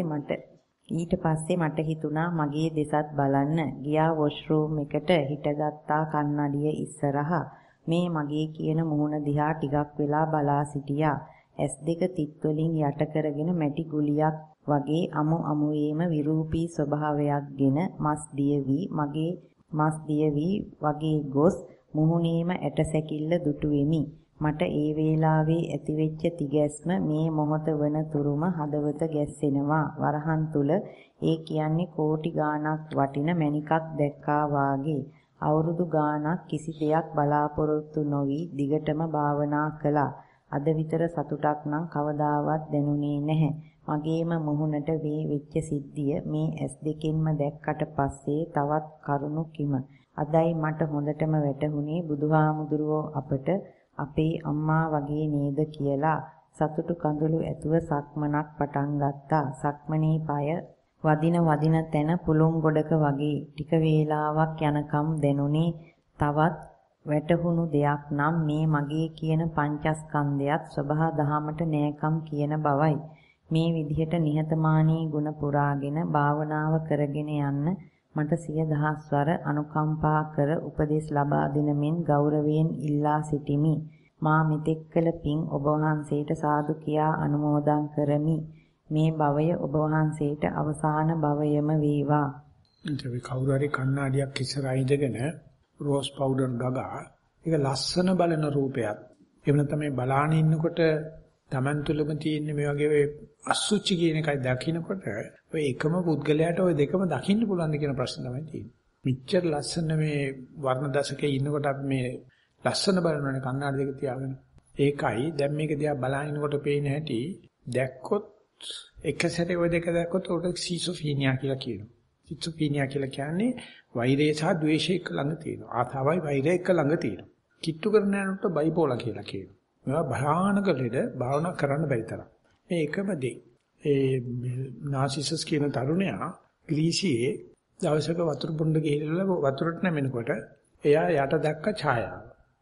පස්සේ මට හිතුණා මගේ දෙසත් බලන්න. ගියා වොෂ්රූම් එකට හිටගත්තා කන්නඩිය ඉස්සරහා. මේ මගේ කියන මුහුණ දිහා ටිකක් වෙලා බලා සිටියා. S2 තිත් වලින් යට කරගෙන මැටි ගුලියක් වගේ අමුවේම විරූපී ස්වභාවයක්ගෙන මස් දියවි වගේ ගොස් මුහුණේම ඇටසැකිල්ල දුටු වෙමි. මට ඒ වේලාවේ ඇතිවෙච්ච තිගැස්ම මේ මොහොත වන තුරුම හදවත ගැස්සෙනවා. වරහන් තුල ඒ කියන්නේ කෝටි ගාණක් වටින මණිකක් දැක්කා වාගේ. අවුරුදු ගාණක් කිසි දෙයක් බලාපොරොත්තු නොවි දිගටම භාවනා කළා. අද විතර සතුටක් නම් කවදාවත් දැනුනේ නැහැ. මගේම මුහුණට වෙච්ච සිද්ධිය මේ S2කින්ම දැක්කට පස්සේ තවත් කරුණු කිම. අදයි මට හොඳටම වැටහුනේ බුදුහාමුදුරුවෝ අපට අපේ අම්මා වගේ නේද කියලා. සතුටු කඳුළු ඇතුව සක්මනක් පටන් ගත්තා. සක්මනේ পায় වදින තැන පුළුන් ගොඩක වගේ ටික වේලාවක් යනකම් දැනුනේ. තවත් වැටහුණු දෙයක් නම් මේ මගේ කියන පංචස්කන්ධයත් සබහා දහමට නෑකම් කියන බවයි. මේ විදිහට නිහතමානී ගුණ පුරාගෙන භාවනාව කරගෙන යන්න මට සිය දහස්වර අනුකම්පා කර උපදෙස් ලබා දෙන මෙන් ගෞරවයෙන් ඉල්ලා සිටිමි. මා මෙතෙක් කළ පින් ඔබ වහන්සේට සාදු කියා අනුමෝදන් කරමි. මේ භවය ඔබ වහන්සේට අවසාන භවයම වේවා. ඉතින් කවුරු හරි කණ්ණාඩියක් ඉස්සරහා ඉඳගෙන රෝස් පවුඩර් ගගා ඒක ලස්සන බලන රූපයක්. එහෙම නැත්නම් මේ බලාන ඉන්නකොට Taman තුලම තියෙන මේ වගේ අසුචි කියන එකයි දකින්නකොට ඔය එකම පුද්ගලයාට ඔය දෙකම දකින්න පුළුවන්ද කියන ප්‍රශ්න තමයි තියෙන්නේ. මෙච්චර ලස්සන මේ වර්ණ දශකයේ ඉන්නකොට අපි මේ ලස්සන බලනනේ කණ්ණාඩි දෙක තියාගෙන. ඒකයි දැන් මේක දිහා බලාගෙනකොට පේන හැටි දැක්කොත් එක සැරේ ඔය දෙක දැක්කොත් උඩ සිසොෆීනියා කියලා කියනවා. සිසොෆීනියා කියලා කියන්නේ වෛරය සහ ද්වේෂය එක ළඟ තියෙනවා. ආතාවයි වෛරය එක ළඟ තියෙනවා. කිට්ටු කරන යනකොට බයිපෝලා කියලා කියනවා. මේවා භයානක ලෙඩ භාවනා කරන්න බැරි තරම්. මේ එකම දේ. ඒ නාසිසස් කියන තරුණයා ග්‍රීසියේ දවසක වතුර බොන්න ගිහිල්ලා වතුරට නැමෙනකොට එයා යට දැක්ක ඡායාව.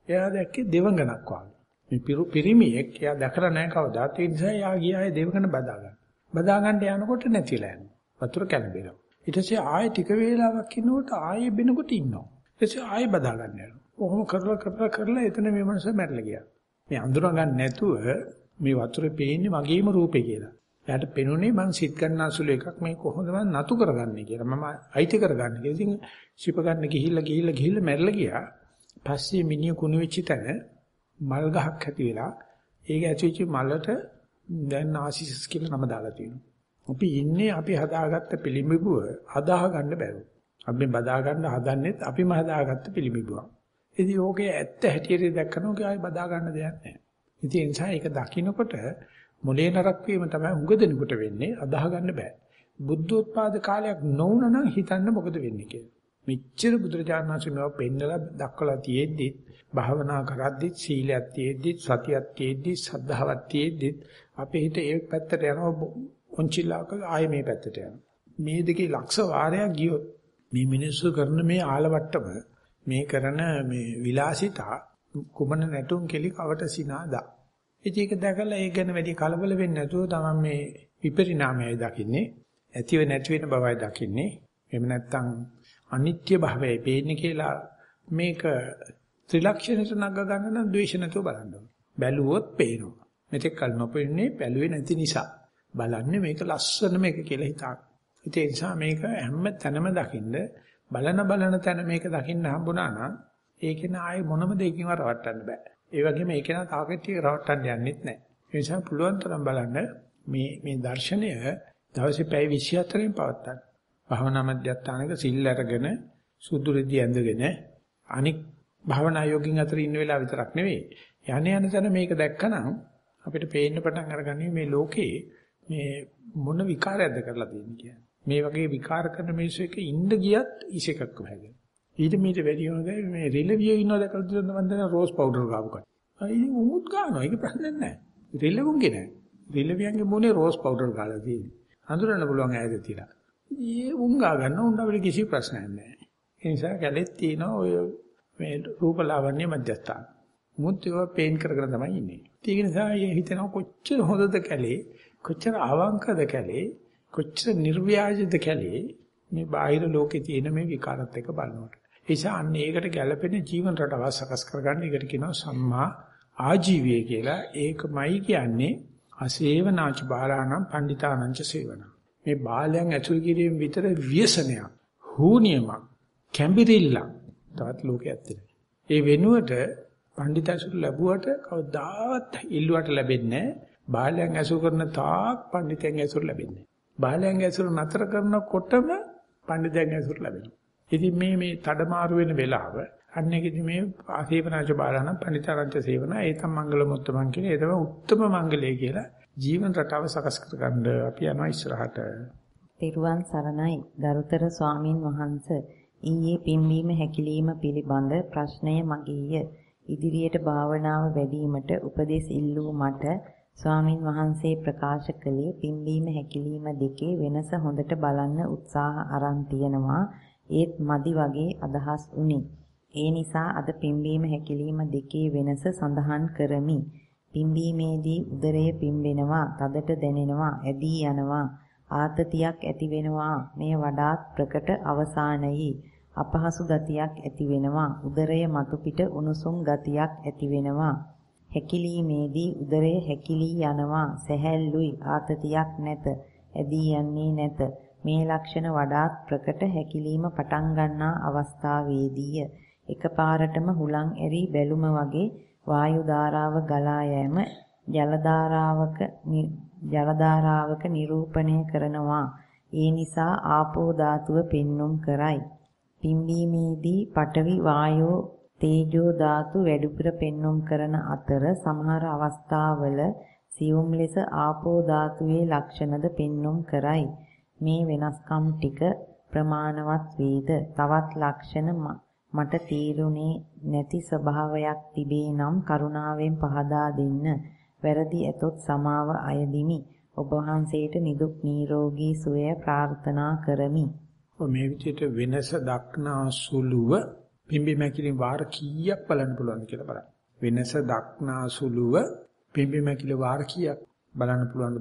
එයා දැක්කේ දෙවඟනක් වගේ. මේ පිරිමියෙක් එයා දැකලා නැහැ කවදාත්. ඒ නිසා එයා ගියායේ දෙවඟන බදා ගන්න. බදා ගන්න යනකොට නැතිලා යනවා. වතුර කැළඹෙනවා. ඊට පස්සේ ආයෙ ටික වේලාවක් ඉන්නකොට ආයෙ බිනකොට ඉන්නවා. ඊට පස්සේ ආයෙ බදා ගන්න යනවා. කොහොම කරලා එතන මේ මනස මැරලා ගියා. මේ අඳුර ගන්න නැතුව මේ වතුරේ පේන්නේ මගේම රූපේ කියලා. එයාට පෙනුනේ මං සිත් ගන්නාසුළු එකක් මේ කොහොමද මං නතු කරගන්නේ කියලා. මම අයිති කරගන්නේ කියලා. ඉතින් ශිප ගන්න ගිහිල්ලා මැරලා ගියා. පස්සේ මිනිහ කුණු වෙච්ච තැන මල් ගහක් ඇති වෙලා ඒක ඇතුල්චි මලට දැන් නාසිසස් කියලා නම දාලා තියෙනවා. අපි ඉන්නේ අපි හදාගත්ත පිළිඹුව හදා ගන්න බැරුව. අපි බදා ගන්න හදන්නෙත් අපිම හදාගත්ත පිළිඹුවක්. ඉතින් ඕකේ ඇත්ත හැටියට දැක්කම ඕකේ ආයි බදා ගන්න දෙයක් නැහැ. ඉතින් ඒ නිසා ඒක දකින්නකොට මොලේ නරක් වීම තමයි උඟ දෙනකොට වෙන්නේ අදාහ ගන්න බෑ. බුද්ධෝත්පාද කාලයක් නොවුනනම් හිතන්න මොකද වෙන්නේ කියලා. මෙච්චර බුදුරජාණන් වහන්සේ මේවා පෙන්නලා දක්වලා තියෙද්දි භාවනා කරද්දි සීලයක් තියෙද්දි සතියක් තියෙද්දි සද්ධාවක් තියෙද්දි අපේ හිත ඒ පැත්තට යනවා ඔන්චිලාක ආයෙ මේ පැත්තට යනවා. මේ දෙකේ ලක්ෂ වාරයක් ගියොත් මේ මිනිස්සු කරන මේ ආලවට්ටම මේ කරන මේ විලාසිතා කුමන නැටුම් කෙලි කවට සිනාදා. ඉතින් ඒක දැකලා ඒක ගැන වැඩි කලබල වෙන්නේ නැතුව තමයි මේ විපරිණාමයයි දකින්නේ. ඇතිව නැති වෙන බවයි දකින්නේ. එහෙම නැත්නම් අනිත්‍ය භාවයයි පේන්නේ කියලා මේක ත්‍රිලක්ෂණයට නග ගන්න නම් ද්වේෂ නැතුව බලන්න ඕනේ. බැලුවොත් පේනවා. මෙතෙක් කල නොපෙන්නේ බැලුවේ නැති නිසා. බලන්නේ මේක ලස්සන මේක කියලා හිතා. ඒ නිසා මේක හැම තැනම දකින්න බලන තැන මේක දකින්න හම්බුණා නම් ඒකේන ආයේ මොනම දෙයකින්වත් රවට්ටන්න බෑ. ඒ වගේම ඒකේන තාකට්ටිය රවට්ටන්න යන්නෙත් නෑ. ඒ නිසා පුළුවන් තරම් බලන්න මේ දර්ශනය දවසේ පැය 24න් පවත්තන්න. භාවනා මධ්‍යස්ථානක සිල් අරගෙන සුදු රෙදි ඇඳගෙන අනික් භාවනා යෝගින් අතර ඉන්න වෙලාව විතරක් නෙවෙයි. යන තැන මේක දැක්කනම් අපිට පේන්න පටන් අරගන්නේ මේ ලෝකේ මේ මොන විකාරයක්ද කරලා තියෙන්නේ කියන්නේ. මේ වගේ විකාර කරන මිනිස්සු එක ඉන්න ගියත් ඉසේකක්ම හැදෙනවා. ඊට මීට වැඩි වෙනද මේ රිලෙවියෝ ඉන්නවද කියලා දුන්න වන්දන රෝස් පවුඩර් ගාපු කට. ඉතින් උමුත් ගන්නවා. ඒක ප්‍රශ්නයක් නෑ. රිලෙවුන්ගේ නෑ. රිලෙවියන්ගේ මොනේ රෝස් පවුඩර් ගාලා තියෙන්නේ. හඳුනන්න පුළුවන් ඇයිද කියලා. ඊ උංගා ගන්න උන්ට අපිට කිසි ප්‍රශ්නයක් නෑ. ඒ නිසා කැලෙත් තියෙනවා ඔය මේ රූපලාවන්‍ය මධ්‍යස්ථාන. මුත් ඒවා පේන් කරගෙන තමයි ඉන්නේ. ඒක නිසා හිතෙනවා කොච්චර හොඳද කැලේ, කොච්චර අවංකද කැලේ, කොච්චර නිර්ව්‍යාජද කැලේ මේ බාහිර ලෝකේ තියෙන මේ විකාරات එක බලනකොට. ඒ නිසා අන්න ඒකට ගැළපෙන ජීවන රටාව සකස් කරගන්න එකට කියනවා සම්මා ආජීවය කියලා. ඒකමයි කියන්නේ අසේවනාච බාලාණං පණ්ඩිතානංච සේවන. මේ බාලයන් ඇතුල් කිරීම විතර ව්‍යසනයක්, හූනියමක්, කැම්බිරිල්ලක් තවත් ලෝකයක් තියෙනවා. ඒ වෙනුවට පණ්ඩිතසුරු ලැබුවට කවදාවත් ඉල්ලුවට ලැබෙන්නේ නැහැ. බාලයන් ඇසුරු කරන තාක් පණ්ඩිතයන් ඇසුරු ලැබෙන්නේ. බාලයන් ඇසුරු නතර කරනකොටම පණ්ඩිතයන් ඇසුරු ලැබෙනවා. ඉතින් මේ තඩමාරු වෙන වෙලාව අන්නේකදී මේ ආසේවනාච බාලාණං පණ්ඩිතානංච සේවන ඒතම් මංගල මුත්තමන් කියන ඒ තමයි උත්තම මංගලය කියලා ජීවන රටාව සකස් කරගන්න අපි යනවා ඉස්සරහට. තිරුවන් සරණයි ගරුතර ස්වාමින් වහන්සේ. ඊයේ පිම්වීම හැකිලිම පිළිබඳ ප්‍රශ්නය මගේය. ඉදිරියට භාවනාව වැඩිවීමට උපදෙස් ඉල්ලූ මට ස්වාමින් වහන්සේ ප්‍රකාශ කළේ පිම්වීම හැකිලිම දෙකේ වෙනස හොඳට බලන්න උත්සාහ අරන් තියෙනවා. ඒත් මදි වගේ අදහස් උනි. ඒ නිසා අද පිම්වීම හැකිලිම දෙකේ වෙනස සඳහන් කරමි. පිම්වීමේදී උදරය පිම්බෙනවා, තදට දැනෙනවා, ඇදී යනවා, ආතතියක් ඇති වෙනවා. මේ වඩාත් ප්‍රකට අවසානයේ අපහසු ගතියක් ඇති වෙනවා. උදරය මතු පිට උණුසුම් ගතියක් ඇති වෙනවා. හැකිලීමේදී උදරය හැකිලී යනවා. සැහැල්ලුයි, ආතතියක් නැත, ඇදී යන්නේ නැත. මේ ලක්ෂණ වඩාත් ප්‍රකට හැකිලීම පටන් ගන්නා අවස්ථාවේදීය. එකපාරටම හුලං ඇරි බැලුම වගේ වායු ධාරාව ගලා යෑම ජල ධාරාවක නිරූපණය කරනවා. ඒ නිසා ආපෝ ධාතුව පෙන්눔 කරයි. පිම්බීමේදී පඨවි වායෝ තේජෝ ධාතු වැඩිපුර පෙන්눔 කරන අතර සමහර අවස්ථාවල සියුම් ලෙස ආපෝ ධාතුවේ ලක්ෂණද පෙන්눔 කරයි. මේ වෙනස්කම් ටික ප්‍රමාණවත් වේද? තවත් ලක්ෂණ මට තීරුණේ නැති ස්වභාවයක් තිබේ නම් කරුණාවෙන් පහදා දෙන්න. වැරදි ඇතොත් සමාව අයදිමි. ඔබ වහන්සේට නිදුක් නිරෝගී සුවය ප්‍රාර්ථනා කරමි. මේ විදිහට වෙනස දක්නා සුළුව පිම්බි මැකිලි වාර කීයක් බලන්න පුළුවන්ද කියලා බලන්න. වෙනස දක්නා සුළුව පිම්බි මැකිලි වාර කීයක් බලන්න පුළුවන්ද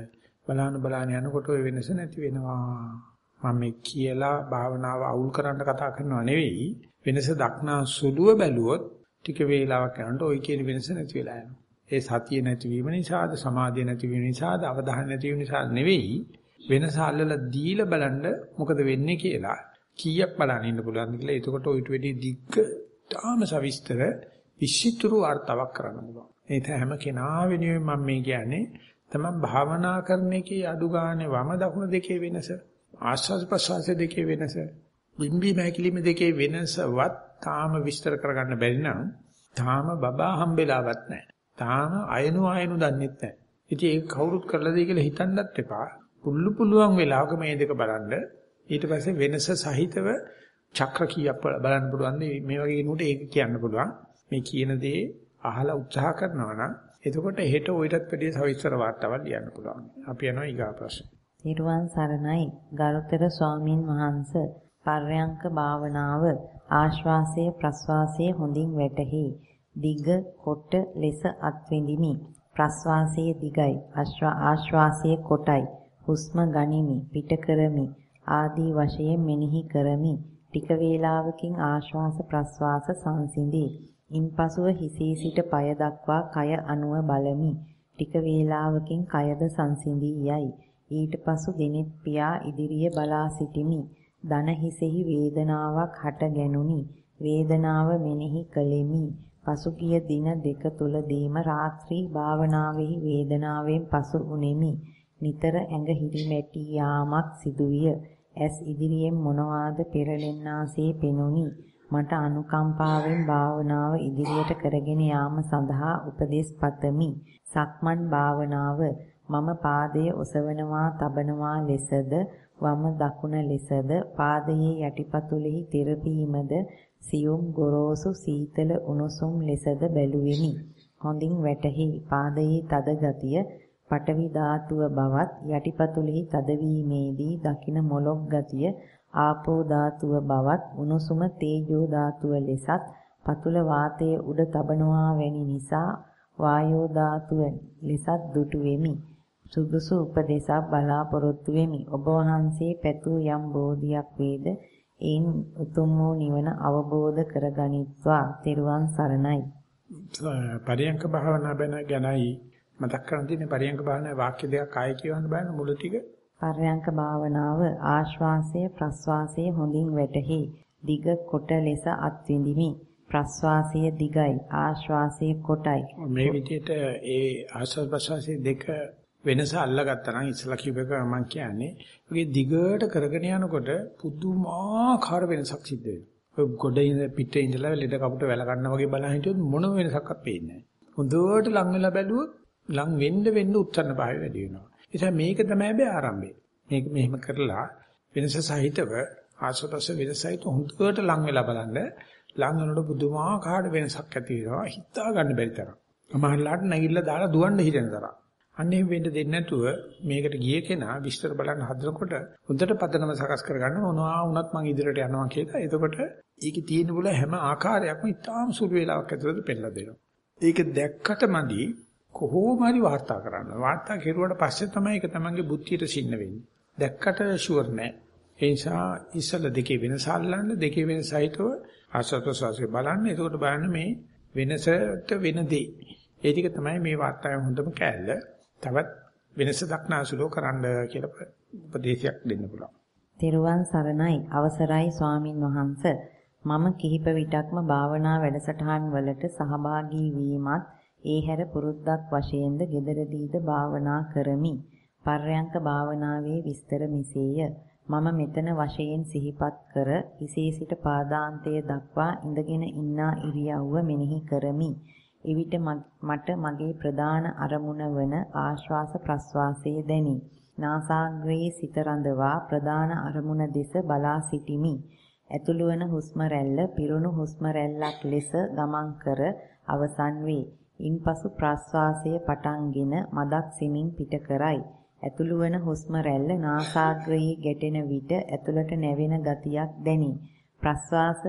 බලන්න යනකොට ඔය වෙනස නැති වෙනවා. මම මේ කියලා භාවනාව අවුල් කරන්න කතා කරනව නෙවෙයි. වෙනස දක්නා සුළුව බැලුවොත් ටික වේලාවක් යනකොට ওই කියන වෙනස නැති වෙලා යනවා. ඒ සතිය නැතිවීම නිසාද සමාධිය නැතිවීම නිසාද අවධානය නැතිවීම නිසා නෙවෙයි වෙනස අල්ලලා දීලා බලන්න මොකද වෙන්නේ කියලා කීයක් බලන්න ඉන්න පුළුවන්ද කියලා. එතකොට ඔයිට වෙඩි දිග්ග තාම සවිස්තර විචිතුරු වார்த்தාවක් කරන්න පුළුවන්. ඒ හැම කෙනා වෙනුවෙන් මම මේ කියන්නේ තමයි භාවනා කරන එකේ අඩු ගානේ වම දකුණ දෙකේ වෙනස, ආස්වාද ප්‍රසවාස දෙකේ වෙනස, බිම්බි මහකිලිම දෙකේ වෙනසවත් තාම විස්තර කරගන්න බැරි නම් තාම බබා හම්බෙලාවත් නැහැ. තාම අයනු දන්නෙත් නැහැ. ඉතින් ඒක කවුරුත් කරලා දෙයි කියලා හිතන්නත් එපා. පුළුවන් වෙලාවක මේ දෙක බලන්න. ඊට පස්සේ වෙනස සහිතව චක්‍ර කීයක් බලන්න පුළුවන්. මේ වගේ කෙනෙකුට ඒක කියන්න පුළුවන්. මේ කියන දේ අහලා උත්සාහ කරනවා නම් එතකොට හෙට ඔයිටත් වැඩිය සවිස්තර වාර්තාවක් ලියන්න පුළුවන්. අපි යනවා ඊගා ප්‍රශ්න. නිර්වාන් සරණයි ගරුතර ස්වාමින් වහන්සේ පර්යංක භාවනාව ආශ්වාසය ප්‍රශ්වාසය හොඳින් වැටහි. දිග කොට ලෙස අත්විඳිමි. ප්‍රශ්වාසයේ දිගයි ආශ්වාසයේ කොටයි. හුස්ම ගනිමි පිට කරමි ආදී වශයෙන් මෙනෙහි කරමි. ටික වේලාවකින් ආශ්වාස ප්‍රශ්වාස සංසිඳී. ඉන්පසුව හිසේ සිට පය දක්වා කය අනුව බලමි. ටික වේලාවකින් කයද සංසිඳී යයි. ඊට පසු දිනෙත් පියා ඉදිරිය බලා සිටිමි. දන හිසෙහි වේදනාවක් හට ගැනුනි. වේදනාව මෙනෙහි කළෙමි. පසුගිය දින දෙක තුලදීම රාත්‍රී භාවනාවෙහි වේදනාවෙන් පසු උනේමි. නිතර ඇඟ හිරිමැටි යාමක් සිදුවිය. ඇස් ඉදිරියෙන් මොනවාද පෙරලෙන්නාසේ පෙනුනි. මට අනුකම්පාවෙන් භාවනාව ඉදිරියට කරගෙන යාම සඳහා උපදෙස් පතමි. සක්මන් භාවනාව මම පාදයේ ඔසවනවා තබනවා ලෙසද වම දකුණ ලෙසද පාදයේ යටිපතුලෙහි තෙරපීමද සියුම් ගොරෝසු සීතල උණුසුම් ලෙසද බැලුවෙමි. හොඳින් වැටහි පාදයේ තද ගතිය පඨවි ධාතුව බවත් යටිපතුලෙහි තදවීමේදී දකින මොලොක් ගතිය ආපෝ ධාතුව බවත් උණුසුම තේජෝ ධාතුව ලෙසත් පතුල වාතයේ උඩ තබනවා වැනි නිසා වායෝ ධාතුව ලෙසත් දුටු වෙමි. සුදුසු උපදේශක් බලාපොරොත්තු වෙමි. ඔබ වහන්සේ පැතූ යම් බෝධියක් වේද එයින් උතුම් වූ නිවන අවබෝධ කරගනිත්වා. තෙරුවන් සරණයි. පරියංක භාවනා ගැනයි මතක් කරන් තියෙන්නේ. පරියංක භාවනාවේ වාක්‍ය දෙකක් ආයෙ කියවන්න බෑනේ මුල ටික. පර්යංක භාවනාව ආශ්වාසය ප්‍රශ්වාසය හොඳින් වැටහි. දිග කොට ලෙස අත්විඳිමි. ප්‍රශ්වාසය දිගයි ආශ්වාසය කොටයි. මේ විදිහට ඒ ආශ්වාස ප්‍රශ්වාසයේ දෙක වෙනස අල්ලගත්තා නම් ඉස්සලා කිව්වක මම කියන්නේ ඔගේ දිගට කරගෙන යනකොට පුදුමාකාර වෙනසක් සිද්ධ වෙනවා. ඔය ගොඩේ පිටේ ඉඳලා ලෙඩ කපුට වැල ගන්නවා වගේ බලන් හිටියොත් මොන වෙනසක්වත් පේන්නේ නැහැ. හොඳට ලං වෙලා බැලුවොත් ලං වෙන්න උත්සන්න භාවය වැඩි වෙනවා. ඒ නිසා මේක තමයි හැබැයි ආරම්භය. මේක මෙහෙම කරලා වෙනස සහිතව ආශ්වාස වෙනස සහිත හොඳට ලං වෙලා බලන්න ලං වෙනකොට පුදුමාකාර වෙනසක් ඇති වෙනවා. හිතා ගන්න බැරි තරම්. අමහරලාට නැගිටලා දාලා දුවන්න හිතෙන තරම්. අන්නේ වෙන්න දෙන්නේ නැතුව මේකට ගියේ කෙනා විස්තර බලන්න හදනකොට හොඳට පදනම සකස් කරගන්න මොනවා වුණත් මං ඉදිරියට යනවා කියලා. එතකොට ඒකේ තියෙන බුල හැම ආකාරයක්ම ඉතාම සුළු වේලාවක් ඇතුළත පෙන්නලා දෙනවා. ඒක දැක්කට මදි කොහොම හරි වාර්තා කරන්න. වාර්තා කෙරුවට පස්සේ තමයි ඒක තමන්ගේ බුද්ධියට සින්න වෙන්නේ. දැක්කට ෂුවර් නෑ. ඒ නිසා ඉස්සල දෙකේ වෙනස අල්ලන්න දෙකේ වෙනසයිතව ආසතසාසේ බලන්න. එතකොට බලන්න මේ වෙනසට වෙන දේ. ඒ ටික තමයි මේ වාර්තාවේ හොඳම කැලල. තවත් වෙනස දක්නාසුලෝ කරන්න කියලා උපදේශයක් දෙන්න පුළුවන්. තෙරුවන් සරණයි අවසරයි ස්වාමින් වහන්සේ. මම කිහිප විටක්ම භාවනා වැඩසටහන් වලට සහභාගී වීමත් ඒ හැර පුරුද්දක් වශයෙන්ද ගෙදරදීද භාවනා කරමි. පර්යංක භාවනාවේ විස්තර මෙසේය. මම මෙතන වශයෙන් සිහිපත් කර හිසේ සිට පාදාන්තය දක්වා ඉඳගෙන ඉන්නා ඉරියව්ව මෙනෙහි කරමි. එවිට මට මගේ ප්‍රධාන අරමුණ වන ආශ්වාස ප්‍රශ්වාසයේ දැනි. නාසාග්‍රයේ සිත රඳවා ප්‍රධාන අරමුණ දෙස බලා සිටිමි. ඇතුළු වන හුස්ම රැල්ල පිරුණු හුස්ම රැල්ලක් ලෙස ගමන් කර අවසන් වේ. ඉන්පසු ප්‍රශ්වාසය පටන්ගෙන මදක් සිමින් පිට කරයි. ඇතුළු වන හුස්ම රැල්ල නාසාග්‍රයේ ගැටෙන විට ඇතුළට නැවෙන ගතියක් දැනේ. ප්‍රශ්වාස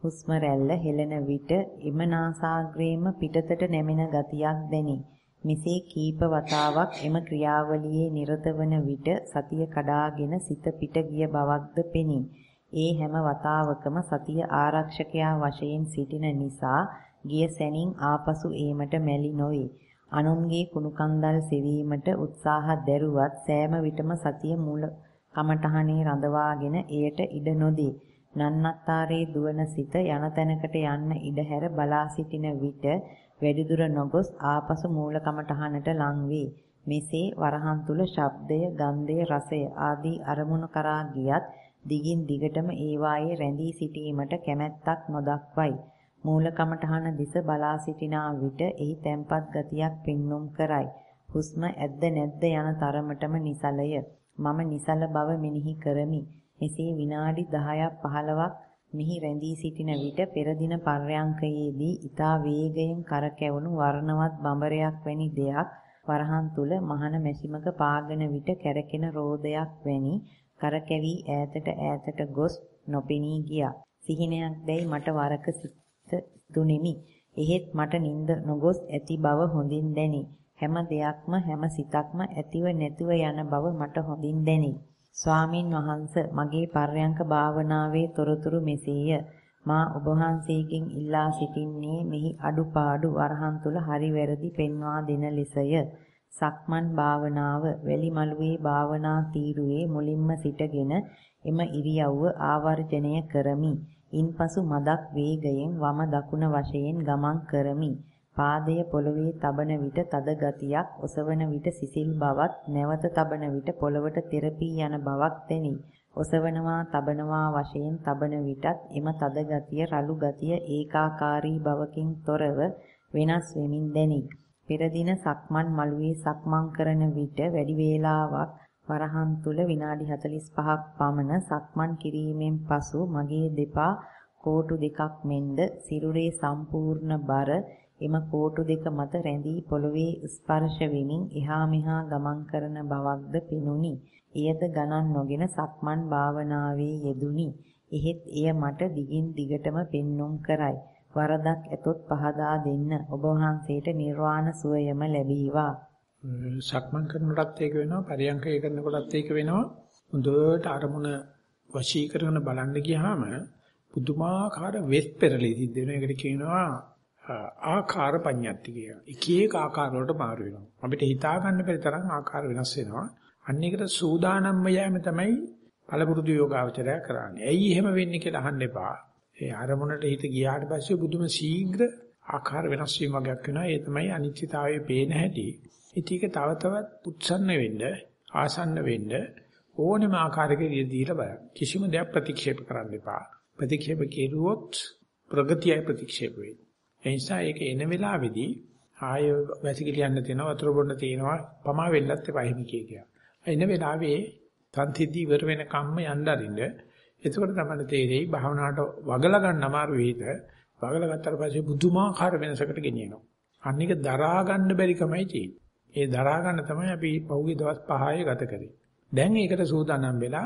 හුස්ම රැල්ල හෙළන විට එම නාසාග්‍රේම පිටතට නැමෙන ගතියක් දැනේ. මෙසේ කීප වතාවක් එම ක්‍රියාවලියේ නිරත වන විට සතිය කඩාගෙන සිත පිට ගිය බවක්ද පෙනේ. ඒ හැම වතාවකම සතිය ආරක්ෂකයා වශයෙන් සිටින නිසා ගිය සැනින් ආපසු ඒමට මැලි නොවේ. අනුන්ගේ කුණු කන්දල් සෙවීමට උත්සාහ දැරුවත් සෑම විටම සතිය මූල කමඨහනේ රඳවාගෙන එයට ඉඩ නොදී. නන්නත්තාරේ දුවන සිත යන තැනකට යන්න ඉඩ හැර බලා සිටින විට වැඩිදුර නොගොස් ආපසු මූල කමඨහනට ලං වේ. මෙසේ වරහන් තුල ශබ්දය, ගන්ධය, රසය ආදී අරමුණු කරා ගියත් දිගින් දිගටම ඒවායේ රැඳී සිටීමට කැමැත්තක් නොදක්වයි. මූල කමඨහන දිස බලා සිටිනා විට එහි තැම්පත් ගතියක් පෙන්눔 කරයි. හුස්ම ඇද්ද නැද්ද යන තරමටම නිසලය. මම නිසල බව මෙනෙහි කරමි. මෙසේ විනාඩි 10ක් 15ක් මෙහි රැඳී සිටින විට පෙර දින පර්යංකයේදී ඊතා වේගයෙන් කරකැවුණු වර්ණවත් බඹරයක් වැනි දෙයක් වරහන් තුල මහන මැසිමක පාගන විට කැරකෙන රෝදයක් වැනි කරකැවි ඈතට ගොස් නොපෙනී ගියා. සිහිනයක් දැයි මට වරක සිත දුනිමි. එහෙත් මට නිින්ද නොගොස් ඇති බව හොඳින් දැනේ. හැම දෙයක්ම හැම සිතක්ම ඇතිව නැතිව යන බව මට හොඳින් දැනේ. ස්වාමින් වහන්සේ මගේ පර්යංක භාවනාවේ තොරතුරු මෙසේය. මා ඔබ වහන්සේගෙන් ඉල්ලා සිටින්නේ මෙහි අඩුපාඩු වරහන් තුල හරි වැරදි පෙන්වා දෙන ලෙසය. සක්මන් භාවනාව වැලි මළුවේ භාවනා තීරුවේ මුලින්ම සිටගෙන එම ඉරියව්ව ආවර්ජනය කරමි. ඉන්පසු මදක් වේගයෙන් වම දකුණ වශයෙන් ගමන් කරමි. පාදය පොළවේ තබන විට තද ගතියක්, ඔසවන විට සිසිල් බවක්, නැවත තබන විට පොළවට තෙරපී යන බවක් දැනේ. ඔසවනවා තබනවා වශයෙන් තබන විටත් එම තද ගතිය, රළු ගතිය ඒකාකාරී බවකින් තොරව වෙනස් වෙමින් දැනේ. පෙර දින සක්මන් මළුවේ සක්මන් කරන විට වැඩි වේලාවක් වරහන් තුල විනාඩි 45ක් පමණ සක්මන් කිරීමෙන් පසු මගේ දෙපා කෝටු දෙකක් මෙන්ද සිරුරේ සම්පූර්ණ බර එම කෝටු දෙක මත රැඳී පොළවේ ස්පර්ශ වෙමින් එහා මෙහා ගමන් කරන බවක්ද පෙනුනි. එයද ගණන් නොගෙන සක්මන් භාවනාවේ යෙදුනි. එහෙත් එය මට දිගින් දිගටම පෙන්눔 කරයි. වරදක් ඇතොත් පහදා දෙන්න. ඔබ වහන්සේට නිර්වාණ සුවයම ලැබීවා. සක්මන් කරනකොටත් ඒක වෙනවා, පරියංකය කරනකොටත් ඒක වෙනවා. හොඳට අරමුණ වශී කරගෙන බලන්න ගියාම පුදුමාකාර වෙස් පෙරලි සිද්ධ වෙනවා. ඒකට කියනවා ආකාර පඤ්ඤාති කියලා. එක එක ආකාර වලට මාරු වෙනවා. අපිට හිතා ගන්න බැරි තරම් ආකාර වෙනස් වෙනවා. අන්න ඒකට සූදානම්ම යෑම තමයි පළපුරුදු යෝගාවචරය කරන්නේ. ඇයි එහෙම වෙන්නේ කියලා අහන්න එපා. ඒ අරමුණට හිත ගියාට පස්සේ බුදුම ශීඝ්‍ර ආකාර වෙනස් වීම වගේක් වෙනවා. ඒ තමයි අනිත්‍යතාවයේ පේන හැටි. ඉතින් ඒක තව තවත් උත්සන්න වෙන්න, ආසන්න වෙන්න ඕනෙම ආකාරයකට දීලා බලන්න. කිසිම දෙයක් ප්‍රතික්ෂේප කරන්න එපා. ප්‍රතික්ෂේප කෙරුවොත් ප්‍රගතියයි ප්‍රතික්ෂේප වෙන්නේ. ඒ නිසා ඒක එන වෙලාවේදී ආය වැසිකිලියන්න තියෙනවා, වතුර බොන්න තියෙනවා, පමා වෙන්නත් එපා එහෙම කිය. එන වෙලාවේ තන්තිදී ඉවර වෙන කම්ම යන්න අරින්න. එතකොට තමයි තේරෙයි භාවනාවට වගලා ගන්න අමාරු වෙයිද. වගලා ගත්තට පස්සේ බුදුමාකාර වෙනසකට ගෙනියනවා. අන්න එක දරා ගන්න බැරි කමයි තියෙන්නේ. ඒ දරා ගන්න තමයි අපි පහුගිය දවස් 5 ගත කරේ. දැන් ඒකට සූදානම් වෙලා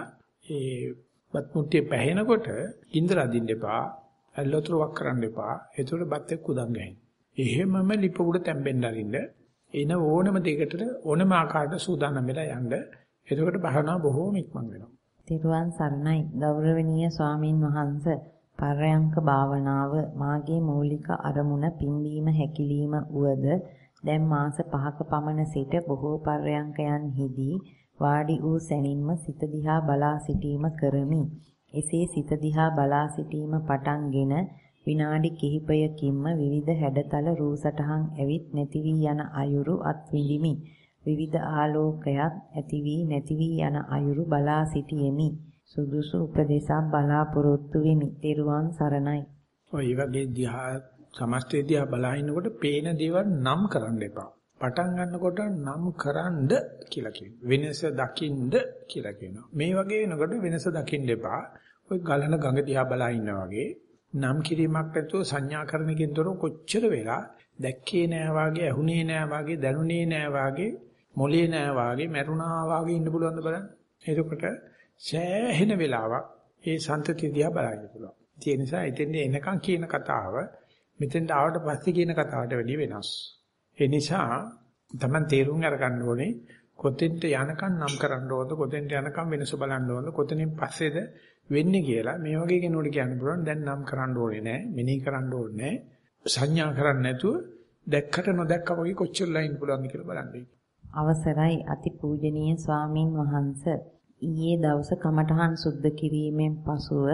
ඒ බත් මුට්ටිය පැහැෙනකොට ඉන්ද්‍ර අදින්න එපා. ඇල්ලතරුවක් කරන්න එපා. ඒතකොට බත් එක්ක උදන් ගහින්. එහෙමම ලිප උඩ තැම්බෙන්න අරින්න. එන ඕනම දෙයකට ඕනම ආකාරයට සූදානම් වෙලා යන්න. එතකොට භාවනාව බොහෝම ඉක්මන් වෙනවා. තිරුවන් සරණයි ගෞරවනීය ස්වාමින් වහන්සේ. පර්යංක භාවනාව මාගේ මූලික අරමුණ පිම්බීම හැකිලිම උවද දැන් මාස 5ක පමණ සිට බොහෝ පර්යංකයන්හිදී වාඩි වූ සැනින්ම සිත දිහා බලා සිටීම කරමි. එසේ සිත දිහා බලා සිටීම පටන්ගෙන විනාඩි කිහිපයකින්ම විවිධ හැඩතල රූ සටහන් ඇවිත් නැති වී යන අයුරු අත්විඳිමි. විවිධ ආලෝකයක් ඇති වී නැති වී යන අයුරු බලා සිටියෙමි. සුදුසු උපදේශක් බලාපොරොත්තු වෙමි. ත්වන් සරණයි. ඔය වගේ දිහා සමස්තය දිහා බලා ඉන්නකොට පේන දේවල් නම් කරන්න එපා. පටන් ගන්නකොට නම් කරන්ද කියලා කියනවා. වෙනස දකින්ද කියලා කියනවා. මේ වගේ වෙනකොට වෙනස දකින්න එපා. ඔය ගලන ගඟ දිහා බලා ඉන්නා වගේ නම් කිරීමක් නැතුව සංඥාකරණකින් තොරව කොච්චර වෙලා දැක්කේ නෑ වාගේ, ඇහුනේ නෑ වාගේ, දැනුනේ නෑ වාගේ, මොලේ නෑ වාගේ, මැරුණා වාගේ ඉන්න පුළුවන්ද බලන්න. එතකොට සෑහෙන වෙලාවක් ඒ සන්තතිය දිහා බලන්න පුළුවන්. ඒ නිසා එතෙන්ද එනකන් කියන කතාව මෙතෙන්ට ආවට පස්සේ කියන කතාවට වැඩිය වෙනස්. ඒ නිසා Taman තේරුම් අරගන්න ඕනේ කොතෙන්ට යනකම් නම් කරන්න ඕනද, කොතෙන්ට යනකම් වෙනස බලන්න ඕනද, කොතනින් පස්සේද වෙන්නේ කියලා මේ වගේ කෙනෙකුට කියන්න පුළුවන්. දැන් නම් කරන්න ඕනේ නැහැ, මෙනෙහි කරන්න ඕනේ නැහැ, සංඥා කරන්නේ නැතුව දැක්කට නොදැක්කා වගේ කොච්චරලා ඉන්න පුළුවන්ද කියලා බලන්න. අවසරයි අතිපූජනීය ස්වාමින් වහන්සේ. ඊයේ දවස කමඨහන් සුද්ධ කිරීමෙන් පසුව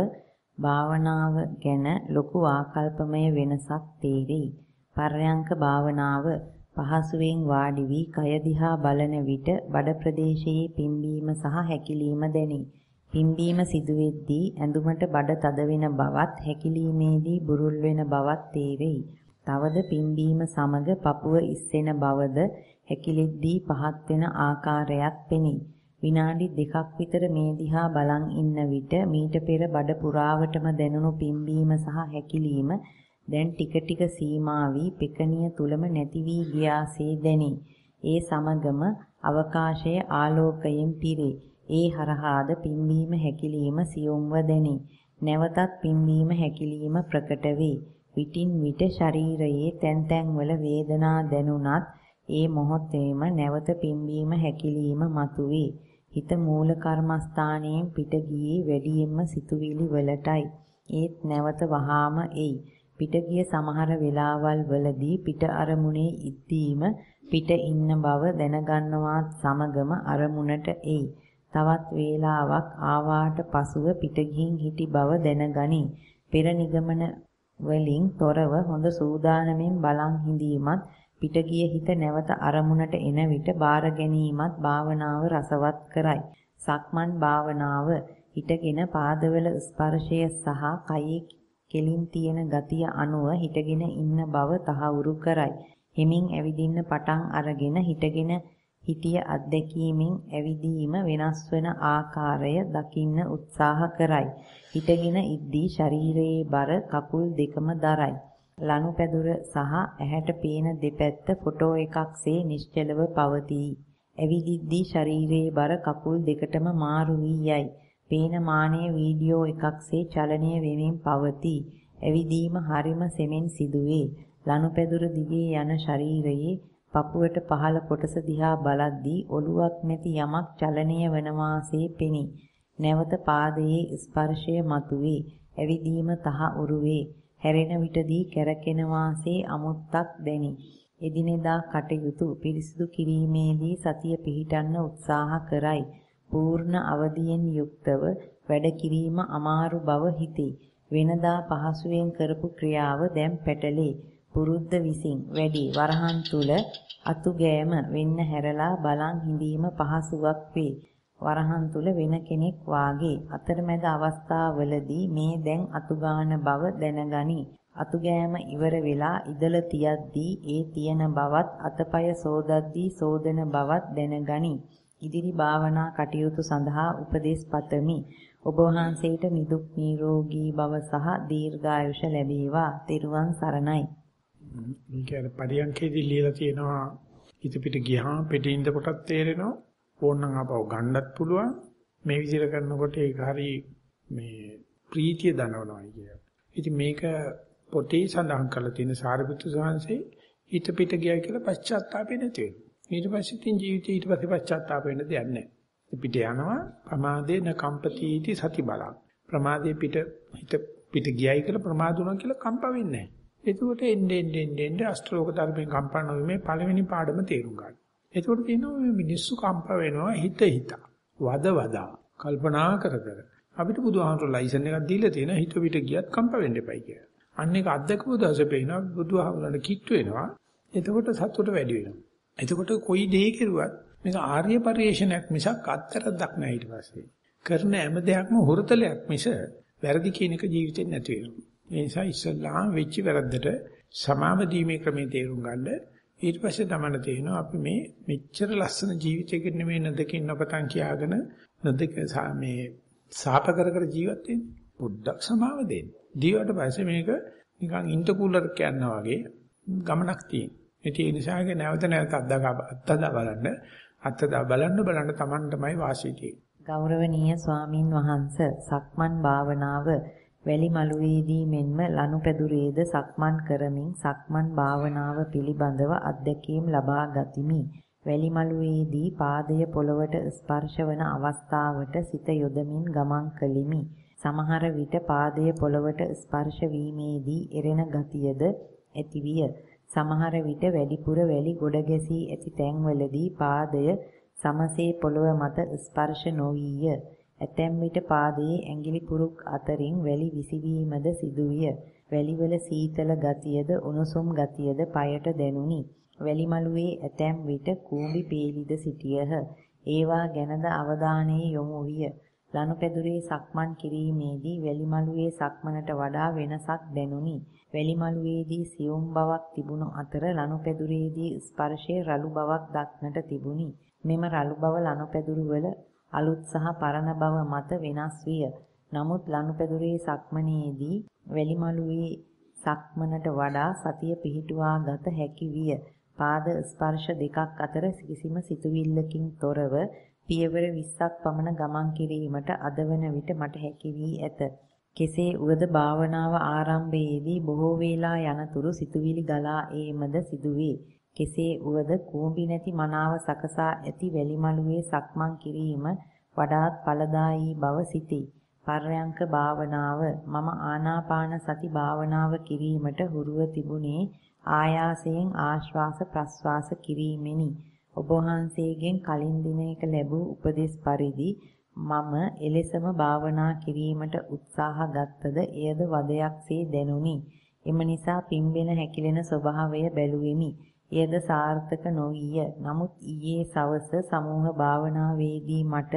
භාවනාව ගැන ලොකු ආකල්පමය වෙනසක් තේරෙයි. පර්යංක භාවනාව පහසුවෙන් වාඩි වී කය දිහා බලන විට බඩ ප්‍රදේශයේ පිම්බීම සහ හැකිලීම දැනේ. පිම්බීම සිදුවෙද්දී ඇඳුමට බඩ තද වෙන බවත් හැකිලීමේදී බුරුල් වෙන බවත් තේරෙයි. තවද පිම්බීම සමග පපුව ඉස්සෙන බවද හැකිලෙද්දී පහත් වෙන ආකාරයක් පෙනේ. විනාඩි 2ක් විතර මේ දිහා බලන් ඉන්න විට මීට පෙර බඩ පුරාවටම දැනුණු පිම්බීම සහ හැකිලීම දැන් ටික ටික සීමා වී පෙකණිය තුලම නැති වී ගියාසේ දැනේ. ඒ සමගම අවකාශයේ ආලෝකයෙන් පිරේ. ඒ හරහාද පිම්බීම හැකිලීම සියුම්ව දැනේ. නැවතත් පිම්බීම හැකිලීම ප්‍රකට වේ. විටින් විට ශරීරයේ තැන් තැන්වල වේදනා දැනුණත් ඒ මොහොතේම නැවත පිම්බීම හැකිලීම මතුවේ. හිත මූල කර්මස්ථානයෙන් පිට ගියේ වැඩියෙන්ම සිතුවිලි වලටයි. ඒත් නැවත වහාම එයි. පිට ගිය සමහර වෙලාවල් වලදී පිට අරමුණේ ඉද්දීම පිට ඉන්න බව දැනගන්නවත් සමගම අරමුණට එයි. තවත් වේලාවක් ආවාට පසුව පිට ගිහින් හිටි බව දැනගනි. පෙර නිගමන වලින් තොරව හොඳ සූදානමින් බලන් හිඳීමත් පිට ගිය හිත නැවත අරමුණට එන විට බාර ගැනීමත් භාවනාව රසවත් කරයි. සක්මන් භාවනාව හිටගෙන පාදවල ස්පර්ශය සහ කයේ කෙලින් තියෙන ගතිය අනුව හිටගෙන ඉන්න බව තහවුරු කරයි. හිමින් ඇවිදින්න පටන් අරගෙන හිටගෙන හිටිය අත්දැකීමෙන් ඇවිදීම වෙනස් වන ආකාරය දකින්න උත්සාහ කරයි. හිටගෙන ඉද්දී ශරීරයේ බර කකුල් දෙකම දරයි. ලනුපැදුර සහ ඇහැට පේන දෙපැත්ත ෆොටෝ එකක්සේ නිශ්චලව පවතී. ඇවිදිද්දී ශරීරයේ බර කකුල් දෙකටම මාරු වී යයි. පේන මානයේ වීඩියෝ එකක්සේ චලනය වෙමින් පවතී. ඇවිදීම හරිම සෙමෙන් සිදුවේ. ලනුපැදුර දිගේ යන ශරීරයේ පපුවට පහළ කොටස දිහා බලද්දී ඔළුවක් නැති යමක් චලනය වන වාසේ පෙනේ. නැවත පාදයේ ස්පර්ශය මතුවේ. ඇවිදීම තහ උරුවේ. හැරෙන විටදී කැරකෙන වාසේ අමුත්තක් දැනේ. එදිනෙදා කටයුතු පිරිසිදු කිරීමේදී සතිය පිහිටන්න උත්සාහ කරයි. පූර්ණ අවදියෙන් යුක්තව වැඩ කිරීම අමාරු බව හිතේ. වෙනදා පහසුවෙන් කරපු ක්‍රියාව දැන් පැටලේ. පුරුද්ද විසින් වැඩි වරහන් තුල අතු ගෑම වෙන්න හැරලා බලන් හිඳීම පහසුවක් වේ. වරහන් තුල වෙන කෙනෙක් වාගේ අතරමැද අවස්ථාවලදී මේ දැන් අතු ගන්න බව දැනගනි. අතු ගෑම ඉවර වෙලා ඉදල තියද්දී ඒ තියෙන බවත් අතපය සෝදද්දී සෝදන බවත් දැනගනි. ඉදිරි භාවනා කටයුතු සඳහා උපදෙස් පතමි. ඔබ වහන්සේට නිදුක් නිරෝගී භව සහ දීර්ඝායුෂ ලැබේවා. ත්වන් සරණයි. මේක පරියන්කේදී ලියලා තියෙනවා හිත පිට ගියාම පිටින්ද කොටක් තේරෙනවා. ඕනනම් ආපහු ගන්නත් පුළුවන්. මේ විදිහට කරනකොට ඒක හරි මේ ප්‍රීතිය දනවනවා කියන්නේ. ඉතින් මේක පොතේ සඳහන් කරලා තියෙන සාරිපුත්‍ර සාංශේ හිත පිට ගියා කියලා පශ්චාත්තාපේ නැති වෙනවා. ඊට පස්සේ තින් ජීවිතේ ඊට පස්සේ පශ්චාත්තාප වෙන්න දෙයක් නැහැ. පිට යනවා ප්‍රමාදේන කම්පතිටි සති බලං. ප්‍රමාදේ හිත පිට ගියයි කියලා ප්‍රමාද වුණා කියලා කම්ප වෙන්නේ නැහැ. එතකොට එන්නේ අෂ්ටලෝක ධර්මයෙන් කම්පන නොවීමේ පළවෙනි පාඩම තේරුම් ගන්න. එතකොට කියනවා මේ මිනිස්සු කම්ප වෙනවා හිත වද කල්පනා කර අපිට බුදුහාමුදුරුවෝ ලයිසන් එකක් දීලා තියෙනවා හිත පිට ගියත් කම්ප වෙන්න එපයි කියලා. අන්න ඒක අද්දකපු දවසේ පේනවා බුදුහාමුදුරුවන්ට කිට්ටු වෙනවා. එතකොට සතුට වැඩි වෙනවා. එතකොට කොයි දෙයක් කරුවත් මේක ආර්ය පරිශ්‍රණයක් මිසක් අත්තරක් නැහැ ඊට පස්සේ. කරන හැම දෙයක්ම හොරතලයක් මිස වැරදි කියන එක ජීවිතේ නැති වෙනවා. ඒ නිසා ඉස්සල්ලාම වෙච්ච වැරද්දට සමාව දීමේ ක්‍රමයේ තේරුම් ගන්න. ඊට පස්සේ තමයි තේරෙනවා අපි මේ මෙච්චර ලස්සන ජීවිතයකට නෙමෙයි නදකින් නොපතන් කියාගෙන නදක මේ සාප කර ජීවත් වෙන්නේ. පොඩ්ඩක් සමාව දෙන්න. දීවට පස්සේ මේක නිකන් ඉන්ටර්කූලර් කියනවා වගේ ගමනක් තියෙනවා. ඒ නිසා ඒක නැවත අත්දා බලන්න තමන් තමයි වාසිය තියෙන්නේ. ගෞරවනීය ස්වාමින් වහන්සේ සක්මන් භාවනාව වැලි මළුවේදී මෙන්ම ලනුපැදුරේද සක්මන් කරමින් සක්මන් භාවනාව පිළිබඳව අත්දැකීම් ලබා ගතිමි. වැලි මළුවේදී පාදය පොළවට ස්පර්ශ වන අවස්ථාවට සිත යොදමින් ගමන් කළෙමි. සමහර විට පාදය පොළවට ස්පර්ශ වීමේදී එරෙන ගතියද ඇතිවිය. සමහර විට වැඩිපුර වැලි ගොඩ ගැසී ඇති තැන්වලදී පාදය සමසේ පොළව මත ස්පර්ශ නොවිය. ඇතැම් විට පාදයේ ඇඟිලි පුරුක් අතරින් වැලි විසිවීමද සිදුවිය. වැලිවල සීතල ගතියද උණුසුම් ගතියද පයට දැනුනි. වැලි මළුවේ ඇතැම් විට කූඹි පේලිද සිටියහ. ඒවා ගැනද අවධානය යොමු විය. ලනුපැදුරේ සක්මන් කිරීමේදී වැලි මළුවේ සක්මනට වඩා වෙනසක් දැනුනි. වැලි මළුවේදී සියුම් බවක් තිබුණු අතර ලනුපැදුරේදී ස්පර්ශයේ රළු බවක් දක්නට තිබුණි. මෙම රළු බව ලනුපැදුරු වල අලුත් සහ පරණ බව මත වෙනස් විය. නමුත් ලනුපැදුරේ සක්මනේදී වැලි මළුවේ සක්මනට වඩා සතිය පිහිටුවා ගත හැකි විය. පාද ස්පර්ශ දෙකක් අතර කිසිම සිතුවිල්ලකින් තොරව පියවර 20ක් පමණ ගමන් කිරීමට අද වන විට මට හැකි වී ඇත. කෙසේ වුවද භාවනාව ආරම්භයේදී බොහෝ වේලා යනතුරු සිතුවිලි ගලා ඒමද සිදුවේ. කෙසේ වුවද කූඹි නැති මනාව සකසා ඇති වැලි මළුවේ සක්මන් කිරීම වඩාත් ඵලදායී බව සිතී. පර්යංක භාවනාව මම ආනාපාන සති භාවනාව කිරීමට හුරුව තිබුණේ ආයාසයෙන් ආශ්වාස ප්‍රශ්වාස කිරීමෙනි. ඔබ වහන්සේගෙන් කලින් දිනයක ලැබූ උපදෙස් පරිදි මම එලෙසම භාවනා කිරීමට උත්සාහ ගත්තද එයද වදයක්සේ දැනුනි. එම නිසා පිම්බෙන හැකිලෙන ස්වභාවය බැලුවෙමි. එයද සාර්ථක නොවිය. නමුත් ඊයේ සවස සමූහ භාවනාවේදී මට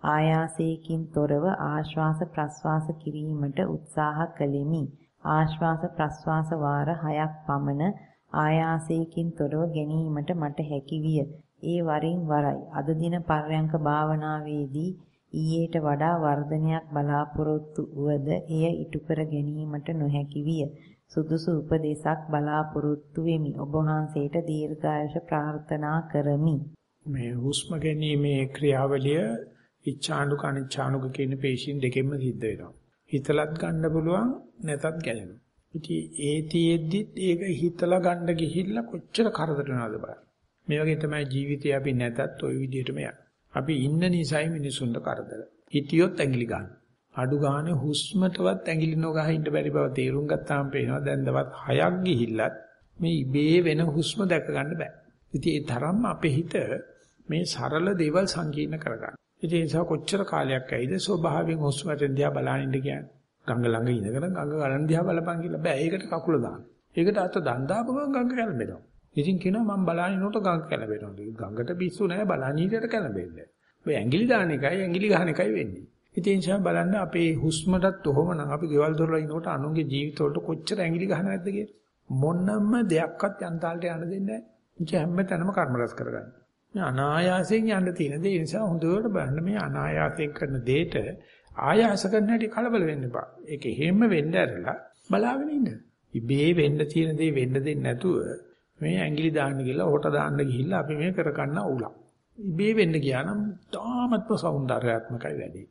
ආයාසයෙන් තොරව ආශ්වාස ප්‍රශ්වාස කිරීමට උත්සාහ කළෙමි. ආශ්වාස ප්‍රශ්වාස වාර 6ක් පමණ ආයාසයෙන් තොරව ගැනීමට මට හැකි විය. ඒ වරින් වරයි. අද දින පර්යංක භාවනාවේදී ඊයට වඩා වර්ධනයක් බලාපොරොත්තු වුවද එය ඉටු කර ගැනීමට නොහැකි විය. සුදුසු උපදේශක් බලාපොරොත්තු වෙමි. ඔබ වහන්සේට දීර්ඝායුෂ ප්‍රාර්ථනා කරමි. මේ හුස්ම ගැනීමේ ක්‍රියාවලිය ඉච්ඡානුක අනිච්ඡානුක කියන පේශීන් දෙකෙන්ම සිද්ධ වෙනවා. හිතලත් ගන්න පුළුවන් නැතත් ගැලෙනවා. ඉතින් ඒතියෙද්දිත් ඒක හිතලා ගන්න ගිහිල්ලා කොච්චර කරදර වෙනවද බලන්න. මේ වගේ තමයි ජීවිතේ අපි නැතත් ওই විදිහටම යන්නේ. අපි ඉන්න නිසායි මිනිසුන්ට කරදර. හිතියොත් ඇඟිලි ගන්න. අඩු ගානේ හුස්මටවත් ඇඟිලි නොගහ ඉන්න බැරි බව තේරුම් ගත්තාම පේනවා දැන් දවස් 6ක් ගිහිල්ලත් මේ ඉබේ වෙන හුස්ම දැක ගන්න බෑ. ඉතින් ඒ තරම්ම අපේ හිත මේ සරල දේවල් සංකීර්ණ කරගන්න. ඉතින් ඒ නිසා කොච්චර කාලයක් ඇයිද ස්වභාවයෙන් හුස්මට දිහා බලන ඉන්න කියන්නේ. ගඟ ළඟ ඉඳගෙන ගඟ ගලන දිහා බලපන් කියලා බෑ. ඒකට කකුල දාන්න. ඒකට අත දන් දාපු ගමන් ගඟ කැළඹෙනවා. ඉතින් කියනවා මම බලනිනකොට ගඟ කැළඹෙනවා. ගඟට පිස්සු නැහැ බලනීටට කැළඹෙන්නේ. ඔය ඇඟිලි දාන එකයි ඇඟිලි ගහන එකයි වෙන්නේ. ඉතින් ඒ නිසා බලන්න අපේ හුස්මටත් ඔහොමනම් අපි ගෙවල් දොරලා ඉනකොට අනුන්ගේ ජීවිතවලට කොච්චර ඇඟිලි ගහන නැද්ද කියලා. මොනම දෙයක්වත් යන්තාලට යන්න දෙන්නේ නැහැ. ඉතින් හැමතැනම කර්ම රැස් කරගන්න. මේ අනායාසයෙන් යන්න තියෙන දේ නිසා හොඳට බලන්න මේ අනායාසයෙන් කරන දෙයට ආයාස කරන හැටි කලබල වෙන්න එපා. ඒක හැම වෙන්න ඇරලා බලාගෙන ඉන්න. ඉබේ වෙන්න තියෙන දේ වෙන්න දෙන්නේ නැතුව මේ ඇඟිලි දාන්න ගිහලා හොට දාන්න ගිහිල්ලා අපි මේ කරගන්න අවුලක්. ඉබේ වෙන්න ගියා නම් තාමත්ම సౌందర్యාත්මකයි වැඩි.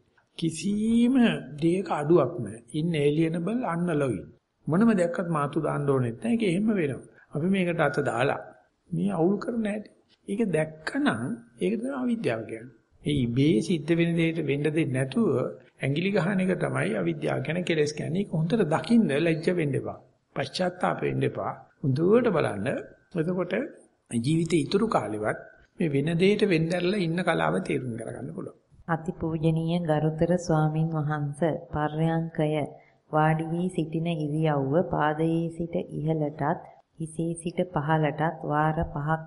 කිසිම දෙයක අඩුවක් නැහැ. ඉන්න එලියනබල් අන්නලොයි. මොනම දෙයක්වත් මාතු දාන්න ඕනෙත් නැහැ. ඒක එහෙම වෙනවා. අපි මේකට අත දාලා මේ අවුල් කරන හැටි. ඒක දැක්කනම් ඒක තමයි අවිද්‍යාව කියන්නේ. මේ ඉබේ සිද්ධ වෙන දෙයට වෙන්න දෙන්නේ නැතුව ඇඟිලි ගහන එක තමයි අවිද්‍යාව කියන්නේ කෙලස් කියන්නේ. ඒක හොඳට දකින්න ලැජ්ජ වෙන්න එපා. පශ්චාත්තාප වෙන්න එපා. හොඳට බලන්න. එතකොට ජීවිතේ ඉතුරු කාලෙවත් මේ වෙන දෙයට වෙන්නදලා ඉන්න කලාව තේරුම් ගන්න පුළුවන්. අතිපූජනීය ගරුතර ස්වාමින් වහන්සේ පර්යංකය වාඩි වී සිටින ඉරියව්ව පාදයේ සිට ඉහළටත් හිසේ සිට පහළටත් වාර 5ක්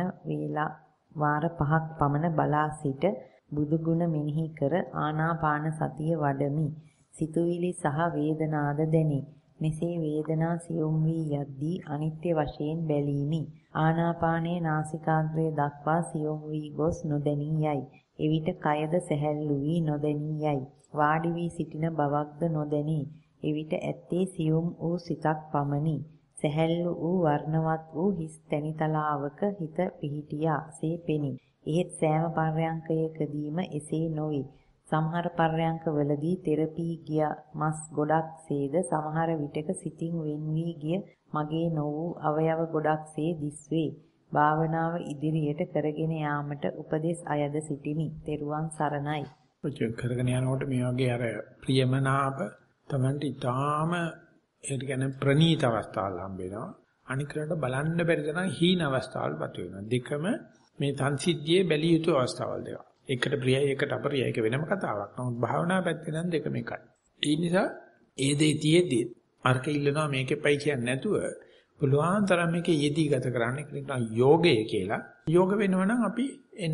පමණ බලා සිට බුදු ගුණ මෙනෙහි කර ආනාපාන සතිය වඩමි. සිතුවිලි සහ වේදනාද දැනේ. මෙසේ වේදනා සියුම් වී යද්දී අනිත්‍ය වශයෙන් බැලීමි. ආනාපානයේ නාසිකාග්‍රය දක්වා සියුම් වී ගොස් නොදැනී යයි. එවිට කයද සැහැල්ලු වී නොදැනී යයි. වාඩි වී සිටින බවක්ද නොදැනී. එවිට ඇත්තේ සියුම් වූ සිතක් පමණි. සැහැල්ලු වූ වර්ණවත් වූ හිස් තැනිතලාවක හිත පිහිටියා සේ පෙනී. එහෙත් සෑම පර්යංකයකදීම එසේ නොවේ. සමහර පර්යංකවලදී තෙරපී ගිය මස් ගොඩක් සේද සමහර විටක සිතින් වෙන් වී ගිය මගේ නො වූ අවයව ගොඩක් සේ දිස්වේ. භාවනාව ඉදිරියට කරගෙන යාමට උපදෙස් අයද සිටිමි. තෙරුවන් සරණයි. ඔය කරගෙන යනකොට මේ වගේ අර ප්‍රියමනාප තමන්ට ඊටාම ඒ කියන්නේ ප්‍රනීත අවස්ථාවල් හම්බ වෙනවා. අනිකරට බලන්න බැරි තරම් හීන අවස්ථාවල් පතු වෙනවා. දෙකම මේ සංසිද්ධියේ බැලිය යුතු අවස්ථාවල් දෙක. එකට ප්‍රියයි එකට අප්‍රියයි ඒක වෙනම කතාවක්. නමුත් භාවනා පැත්තේ නම් දෙකම එකයි. ඒ නිසා ඒ දේ තියේදී අර්ක ඉල්ලනවා මේකෙපයි කියන්නේ නැතුව පුළුවන් තරම් මේක යෙදී ගත කරන්න කියන යෝගය කියලා. යෝග වෙනවා නම් අපි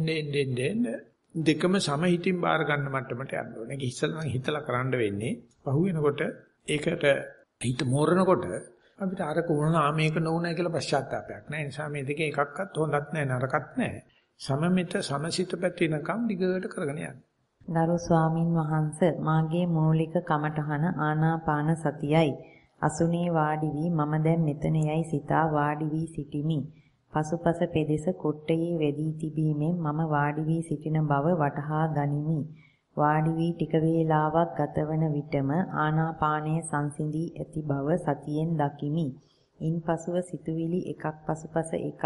එන්නේ දෙකම සමහිතින් බාර ගන්න මට්ටමට යන්න ඕනේ. ඒක ඉස්සෙල්ලා හිතලා කරන්න වෙන්නේ. පහු වෙනකොට ඒකට හිත මෝරනකොට අපිට අර කොහොමද මේක නොවුණා කියලා පශ්චාත්තාවයක් නැහැ. ඒ නිසා මේ දෙකේ එකක්වත් හොඳක් නැහැ නරකත් නැහැ. සමමිත සමසිත පැතිනකම් දිගට කරගෙන යන්න. ගරු ස්වාමින් වහන්සේ මාගේ මූලික කමඨහන ආනාපාන සතියයි. අසුනේ වාඩි වී මම දැන් මෙතන යයි සිතා වාඩි වී සිටිමි. පසුපස පෙදෙස කොට්ටේ වැදී තිබීමෙන් මම වාඩි වී සිටින බව වටහා ගනිමි. වාඩි වී ටික වේලාවක් ගතවන විටම ආනාපානයේ සංසිඳී ඇති බව සතියෙන් දකිමි. ඉන්පසුව සිතුවිලි එකක් පසුපස එකක්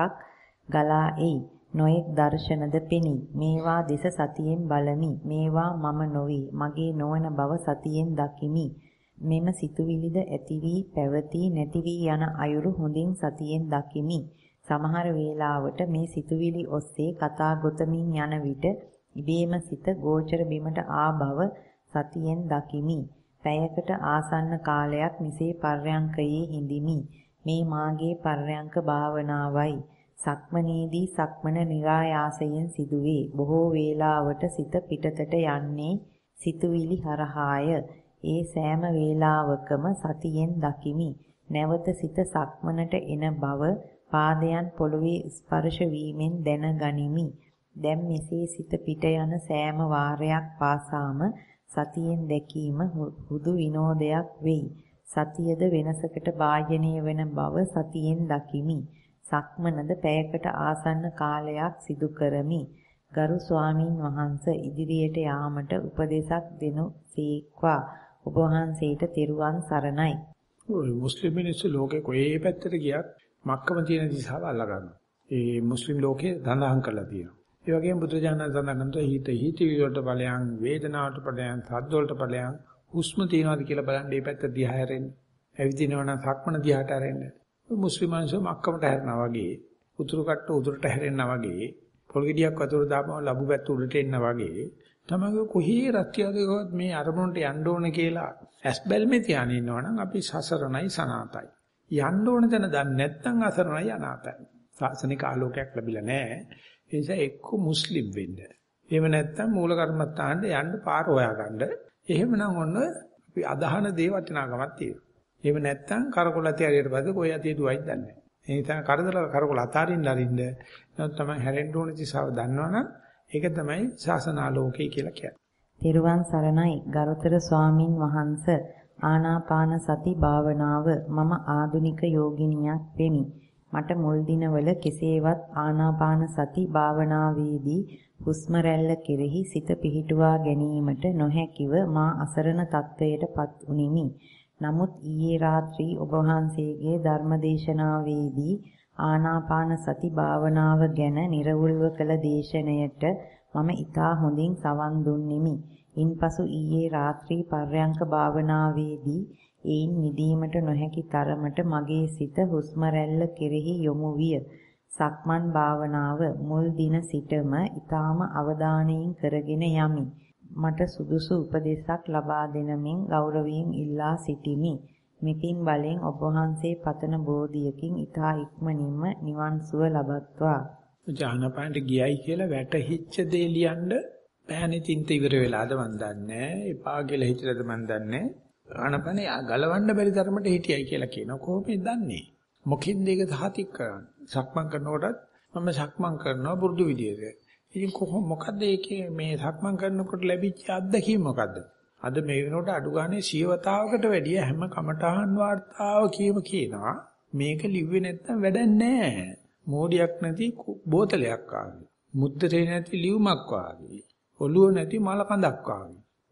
ගලා එයි. නොයෙක් දර්ශනද පෙනී. මේවා දෙස සතියෙන් බලමි. මේවා මම නොවේ. මගේ නොවන බව සතියෙන් දකිමි. මෙම සිතුවිලිද ඇති වී පැවති නැති වී යන අයුරු හොඳින් සතියෙන් දකිමි. සමහර වේලාවට මේ සිතුවිලි ඔස්සේ කතා ගොතමින් යන විට ඉබේම සිත ගෝචර බිමට ආ බව සතියෙන් දකිමි. පැයකට ආසන්න කාලයක් නිසේ පර්යංකයේ හිඳිමි. මේ මාගේ පර්යංක භාවනාවයි. සක්මනේදී සක්මන નિરાයාසයෙන් සිදුවේ. බොහෝ වේලාවට සිත පිටතට යන්නේ සිතුවිලි හරහාය. ඒ සෑම වේලාවකම සතියෙන් දකිමි. නැවත සිත සක්මනට එන බව පාදයන් පොළවේ ස්පර්ශ වීමෙන් දැනගනිමි. දැන් මෙසේ සිත පිට යන සෑම වාරයක් පාසාම සතියෙන් දැකීම හුදු විනෝදයක් වෙයි. සතියද වෙනසකට භාජනය වෙන බව සතියෙන් දකිමි. සක්මනද පැයකට ආසන්න කාලයක් සිදු කරමි. ගරු ස්වාමින් වහන්සේ ඉදිරියට යාමට උපදේශක් දෙනු සීක්වා. ඔබ වහන්සේට තෙරුවන් සරණයි. ඔය මුස්ලිම් මිනිස්සු ලෝකේ කොහේ පැත්තට ගියත් මක්කම තියෙන දිශාව අල්ලා ගන්නවා. ඒ මුස්ලිම් ලෝකේ දඳහන් කරලා තියෙනවා. ඒ වගේම බුදුජානක සඳහන් කරනවා හිත වලට ඵලයන්, වේදනාවට ඵලයන්, සද්ද වලට ඵලයන්, හුස්ම තියනවාද කියලා බලන්න මේ පැත්ත දිහා හැරෙන්න. ඇවිදිනවනම් සක්මන දිහාට හැරෙන්න. මුස්ලිම් මිනිස්සු මක්කමට හැරෙනවා වගේ, උතුරු කට්ට උතුරට හැරෙනවා වගේ, පොල් ගෙඩියක් වතුර දාපම ලැබු පැත්ත උඩට එන්න වගේ තමයි කොහේ රත්යදකවත් මේ අරමුණට යන්න ඕන කියලා ඇස් බැල්මේ තියාගෙන ඉන්නවනම් අපි සසරණයි සනාතයි. යන්න ඕන තැන දන්නේ නැත්නම් අසරණයි අනාතයි. සාසනික ආලෝකයක් ලැබිලා නැහැ. ඒ නිසා එක්ක මුස්ලිම් වෙන්න. එහෙම නැත්නම් මූල කර්මත්තාන්ට යන්න පාර හොයාගන්න. එහෙමනම් ඔන්න අපි අදහන දේ වටිනාකමක් තියෙනවා. එහෙම නැත්නම් කරකොල ඇති හරියට පස්සේ කොයි ඇති දුවයිද දන්නේ නැහැ. ඒ නිසා කරකොල අතාරින්න අරින්න නැත්නම් තමයි හැරෙන්න ඕන දිශාව දන්නවනම් ඒක තමයි ශාසනාලෝකය කියලා කියන්නේ. තෙරුවන් සරණයි ගරුතර ස්වාමින් වහන්සේ. ආනාපාන සති භාවනාව මම ආධුනික යෝගිනියක් වෙමි. මට මුල් දිනවල කෙසේවත් ආනාපාන සති භාවනාවේදී හුස්ම රැල්ල කෙරෙහි සිත පිහිටුවා ගැනීමට නොහැකිව මා අසරණ තත්වයටපත් උනිමි. නමුත් ඊයේ රාත්‍රී ඔබ වහන්සේගේ ධර්මදේශනාවේදී ආනාපාන සති භාවනාව ගැන නිර්වුල්ව කළ දේශනයට මම ඊටා හොඳින් සවන් දුන්නෙමි. ඉන්පසු ඊයේ රාත්‍රී පර්යංක භාවනාවේදී ඒන් මිදීමට නොහැකි තරමට මගේ සිත හුස්ම රැල්ල කෙරෙහි යොමු විය. සක්මන් භාවනාව මුල් දින සිටම ඊටාම අවධානයෙන් කරගෙන යමි. මට සුදුසු උපදේශක් ලබා දෙනමින් ගෞරවයෙන් ඉල්ලා සිටිමි. මෙපින් බලෙන් ඔබ වහන්සේ පතන බෝධියකින් ඊටා ඉක්මනින්ම නිවන් සුව ලබත්වා. ජානපානට ගියයි කියලා වැටහිච්ච දේ ලියන්න බෑනේ. තින්ත ඉවර වෙලාද මන් දන්නේ. එපා කියලා හිතලාද මන් දන්නේ. ආනපනේ ගලවන්න බැරි තරමට හිටියයි කියලා කියනවා. කොහොමද දන්නේ? මොකෙන්ද ඒක සහතික කරන්නේ? සක්මන් කරනකොටත් මම සක්මන් කරනවා පුරුදු විදියට. ඉතින් මොකද්ද ඒකේ මේ සක්මන් කරනකොට ලැබිච්ච අත්දැකීම මොකද්ද? අද මේ වෙනකොට අඩු ගානේ 100 වැඩිය හැම කමඨාන් වාර්තාව කියනවා. මේක ලිව්වේ නැත්නම් වැඩක් නැහැ. මෝඩියක් නැති බෝතලයක් ආගේ. මුද්දරේ නැති ලියුමක් වාගේ. ඔළුව නැති මල කඳක් වාගේ.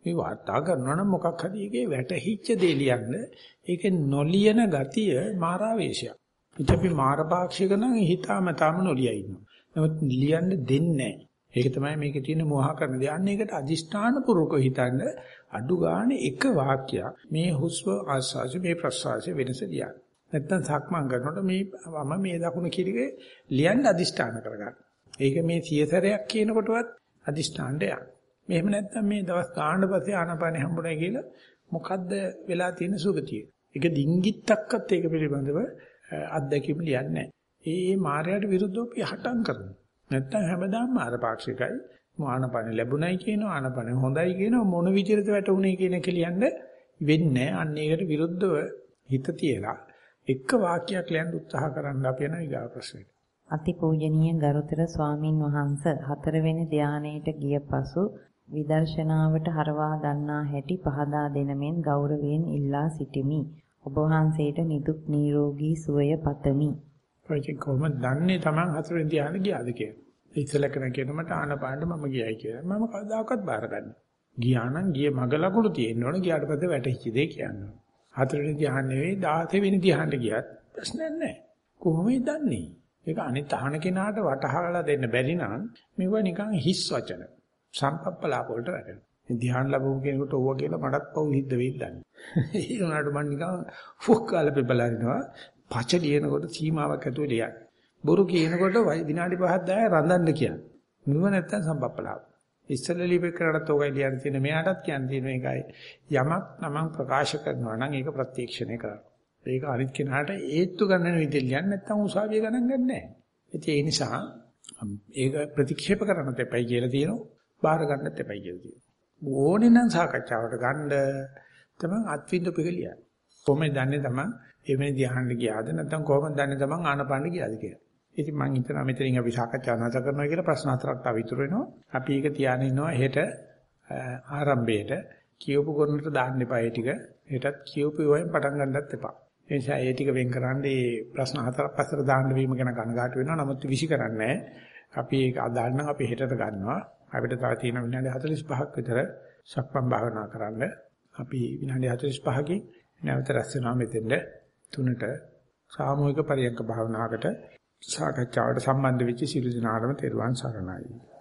මේ වාර්තා කරනවා නම් මොකක් හරි එකේ වැටහිච්ච දේ ලියන්න. ඒකේ නොලියන ගතිය මාරාවේශයක්. අපි මාරපාක්ෂික නම් හිතාමතාම නොලියයි ඉන්නවා. නමුත් ලියන්න දෙන්නේ නැහැ. ඒක තමයි මේකේ තියෙන මෝහ කරන දේ. අන්න ඒකට අදිෂ්ඨාන පුරුකව හිතන්න අඩු ගානේ එක වාක්‍යයක් මේ හුස්ම ආස්වාස මේ ප්‍රස්වාස වෙනස ලියන්න. නැත්තම් සක්මන් කරනකොට මේ දකුණ කිරිගේ ලියන්න අදිෂ්ඨාන කරගන්න. ඒක මේ සියසරයක් කියනකොටවත් අදිෂ්ඨානට යන්න. මෙහෙම නැත්තම් මේ දවස් ගානට පස්සේ ආනාපානෙ හම්බුනේ කියලා මොකද්ද වෙලා තියෙන සුගතිය. ඒක ඩිංගිත්තක්වත් ඒක පිළිබඳව අත්දැකීම් ලියන්නේ නැහැ. ඒ මායයට විරුද්ධව අපි හටම් කරනවා. නැත්තම් හැමදාම මාරපාක්ෂිකයි. ආනාපානෙ ලැබුණයි කියනවා ආනාපානෙ හොඳයි කියනවා මොන විදිහටද වැටුනේ කියන එක ලියන්න වෙන්නේ නැහැ. අන්න ඒකට විරුද්ධව හිත තියලා එක වාක්‍යයක් ලියන්න උත්සාහ කරන්න අපි යන ඊගා ප්‍රශ්නෙට. අතිපූජනීය ගරුතර ස්වාමින් වහන්සේ හතරවෙනි ධානයට ගිය පසු විදර්ශනාවට හරවා ගන්නා හැටි පහදා දෙනමෙන් ගෞරවයෙන් ඉල්ලා සිටිමි. ඔබ වහන්සේට නිදුක් නිරෝගී සුවය පතමි. ප්‍රතිචාර කොහොමද දන්නේ Taman හතරවෙනි ධානය ගියාද කියලා? ඉස්සල කරන කෙනමට ආනපානට මම ගියයි කියලා. මම කවදාකවත් බාරගන්නේ. ගියා නම් ගියේ මග ලකුණු තියෙන්න ඕන. ගියාට පස්සේ වැටහිච්ච දේ කියන්න ඕන. හතරවෙනි ධ්‍යාන නෙවෙයි 16 වෙනි ධ්‍යානට ගියත් ප්‍රශ්නයක් නැහැ. කොහොමද දන්නේ? ඒක අනිත් අහන කෙනාට වටහාලා දෙන්න බැරි නම් මේවා නිකන් හිස් වචන. සම්පප්පලාප වලට වැටෙනවා. මේ ධ්‍යාන ලැබුව කෙනෙකුට ඕවා කියලා මටත් පව් හිද්ද වෙයි දන්නේ. ඒ උනාට මම නිකන් ෆොක්කාලා පෙබලනවා. පච ලියනකොට සීමාවක් ඇතුළේ ලියන්නේ. බොරු කියනකොට විනාඩි 5ක් 10ක් රඳන්න කියන්නේ. නුව නැත්තම් සම්පප්පලාප. ඉස්සෙල්ලා ලිපේකරට තෝගයි ලියන්න තියෙන මෙයාටත් කියන්න තියෙන එකයි යමක් තමන් ප්‍රකාශ කරනවා නම් ඒක ප්‍රත්‍යක්ෂණය කරනවා. ඒක අනිත් කෙනාට ඒත්තු ගන්න විදිහ ලියන්න නැත්නම් උසාවිය ගණන් ගන්න නැහැ. ඒ නිසා ඒක ප්‍රතික්ෂේප කරන්නත් එපයි කියලා තියෙනවා. බාර ගන්නත් එපයි කියලා තියෙනවා. ඕනේ නම් සාකච්ඡාවට ගන්න තමන් අත්විඳපු එක ලියන්න. කොහොමද දන්නේ තමන් එවැනි ධ්‍යානෙ ගියාද නැත්නම් කොහොමද දන්නේ තමන් ආනපානෙ ගියාද කියලා. ඉතින් මම හිතනවා මෙතනින් අපි සාකච්ඡා නැවත කරනවා කියලා ප්‍රශ්න හතරක් තව ඉතුරු වෙනවා. අපි ඒක තියාගෙන ඉන්නවා හෙට ආරම්භයේට කියවපු කරනට දාන්න එපා ඒ ටික. හෙටත් කියවපු වයින් පටන් ගන්නත් එපා. ඒ නිසා ඒ ටික වෙන් කරන්නේ මේ ප්‍රශ්න හතරක් පස්සට දාන්න වීම ගැන කනගාටු වෙනවා. නමුත් විසි කරන්නේ අපි ඒක අදාළ නම් අපි හෙටට ගන්නවා. අපිට තව තියෙන විනාඩි 45ක් විතර සක්මන් භාවනා කරන්න. අපි විනාඩි 45කින් නැවත රැස් වෙනවා මෙතෙන්ද 3ට සාමූහික පරියන්ක භාවනාවකට සාකච්ඡාවට සම්බන්ධ වෙච්ච සියලු දෙනාටම තෙරුවන් සරණයි.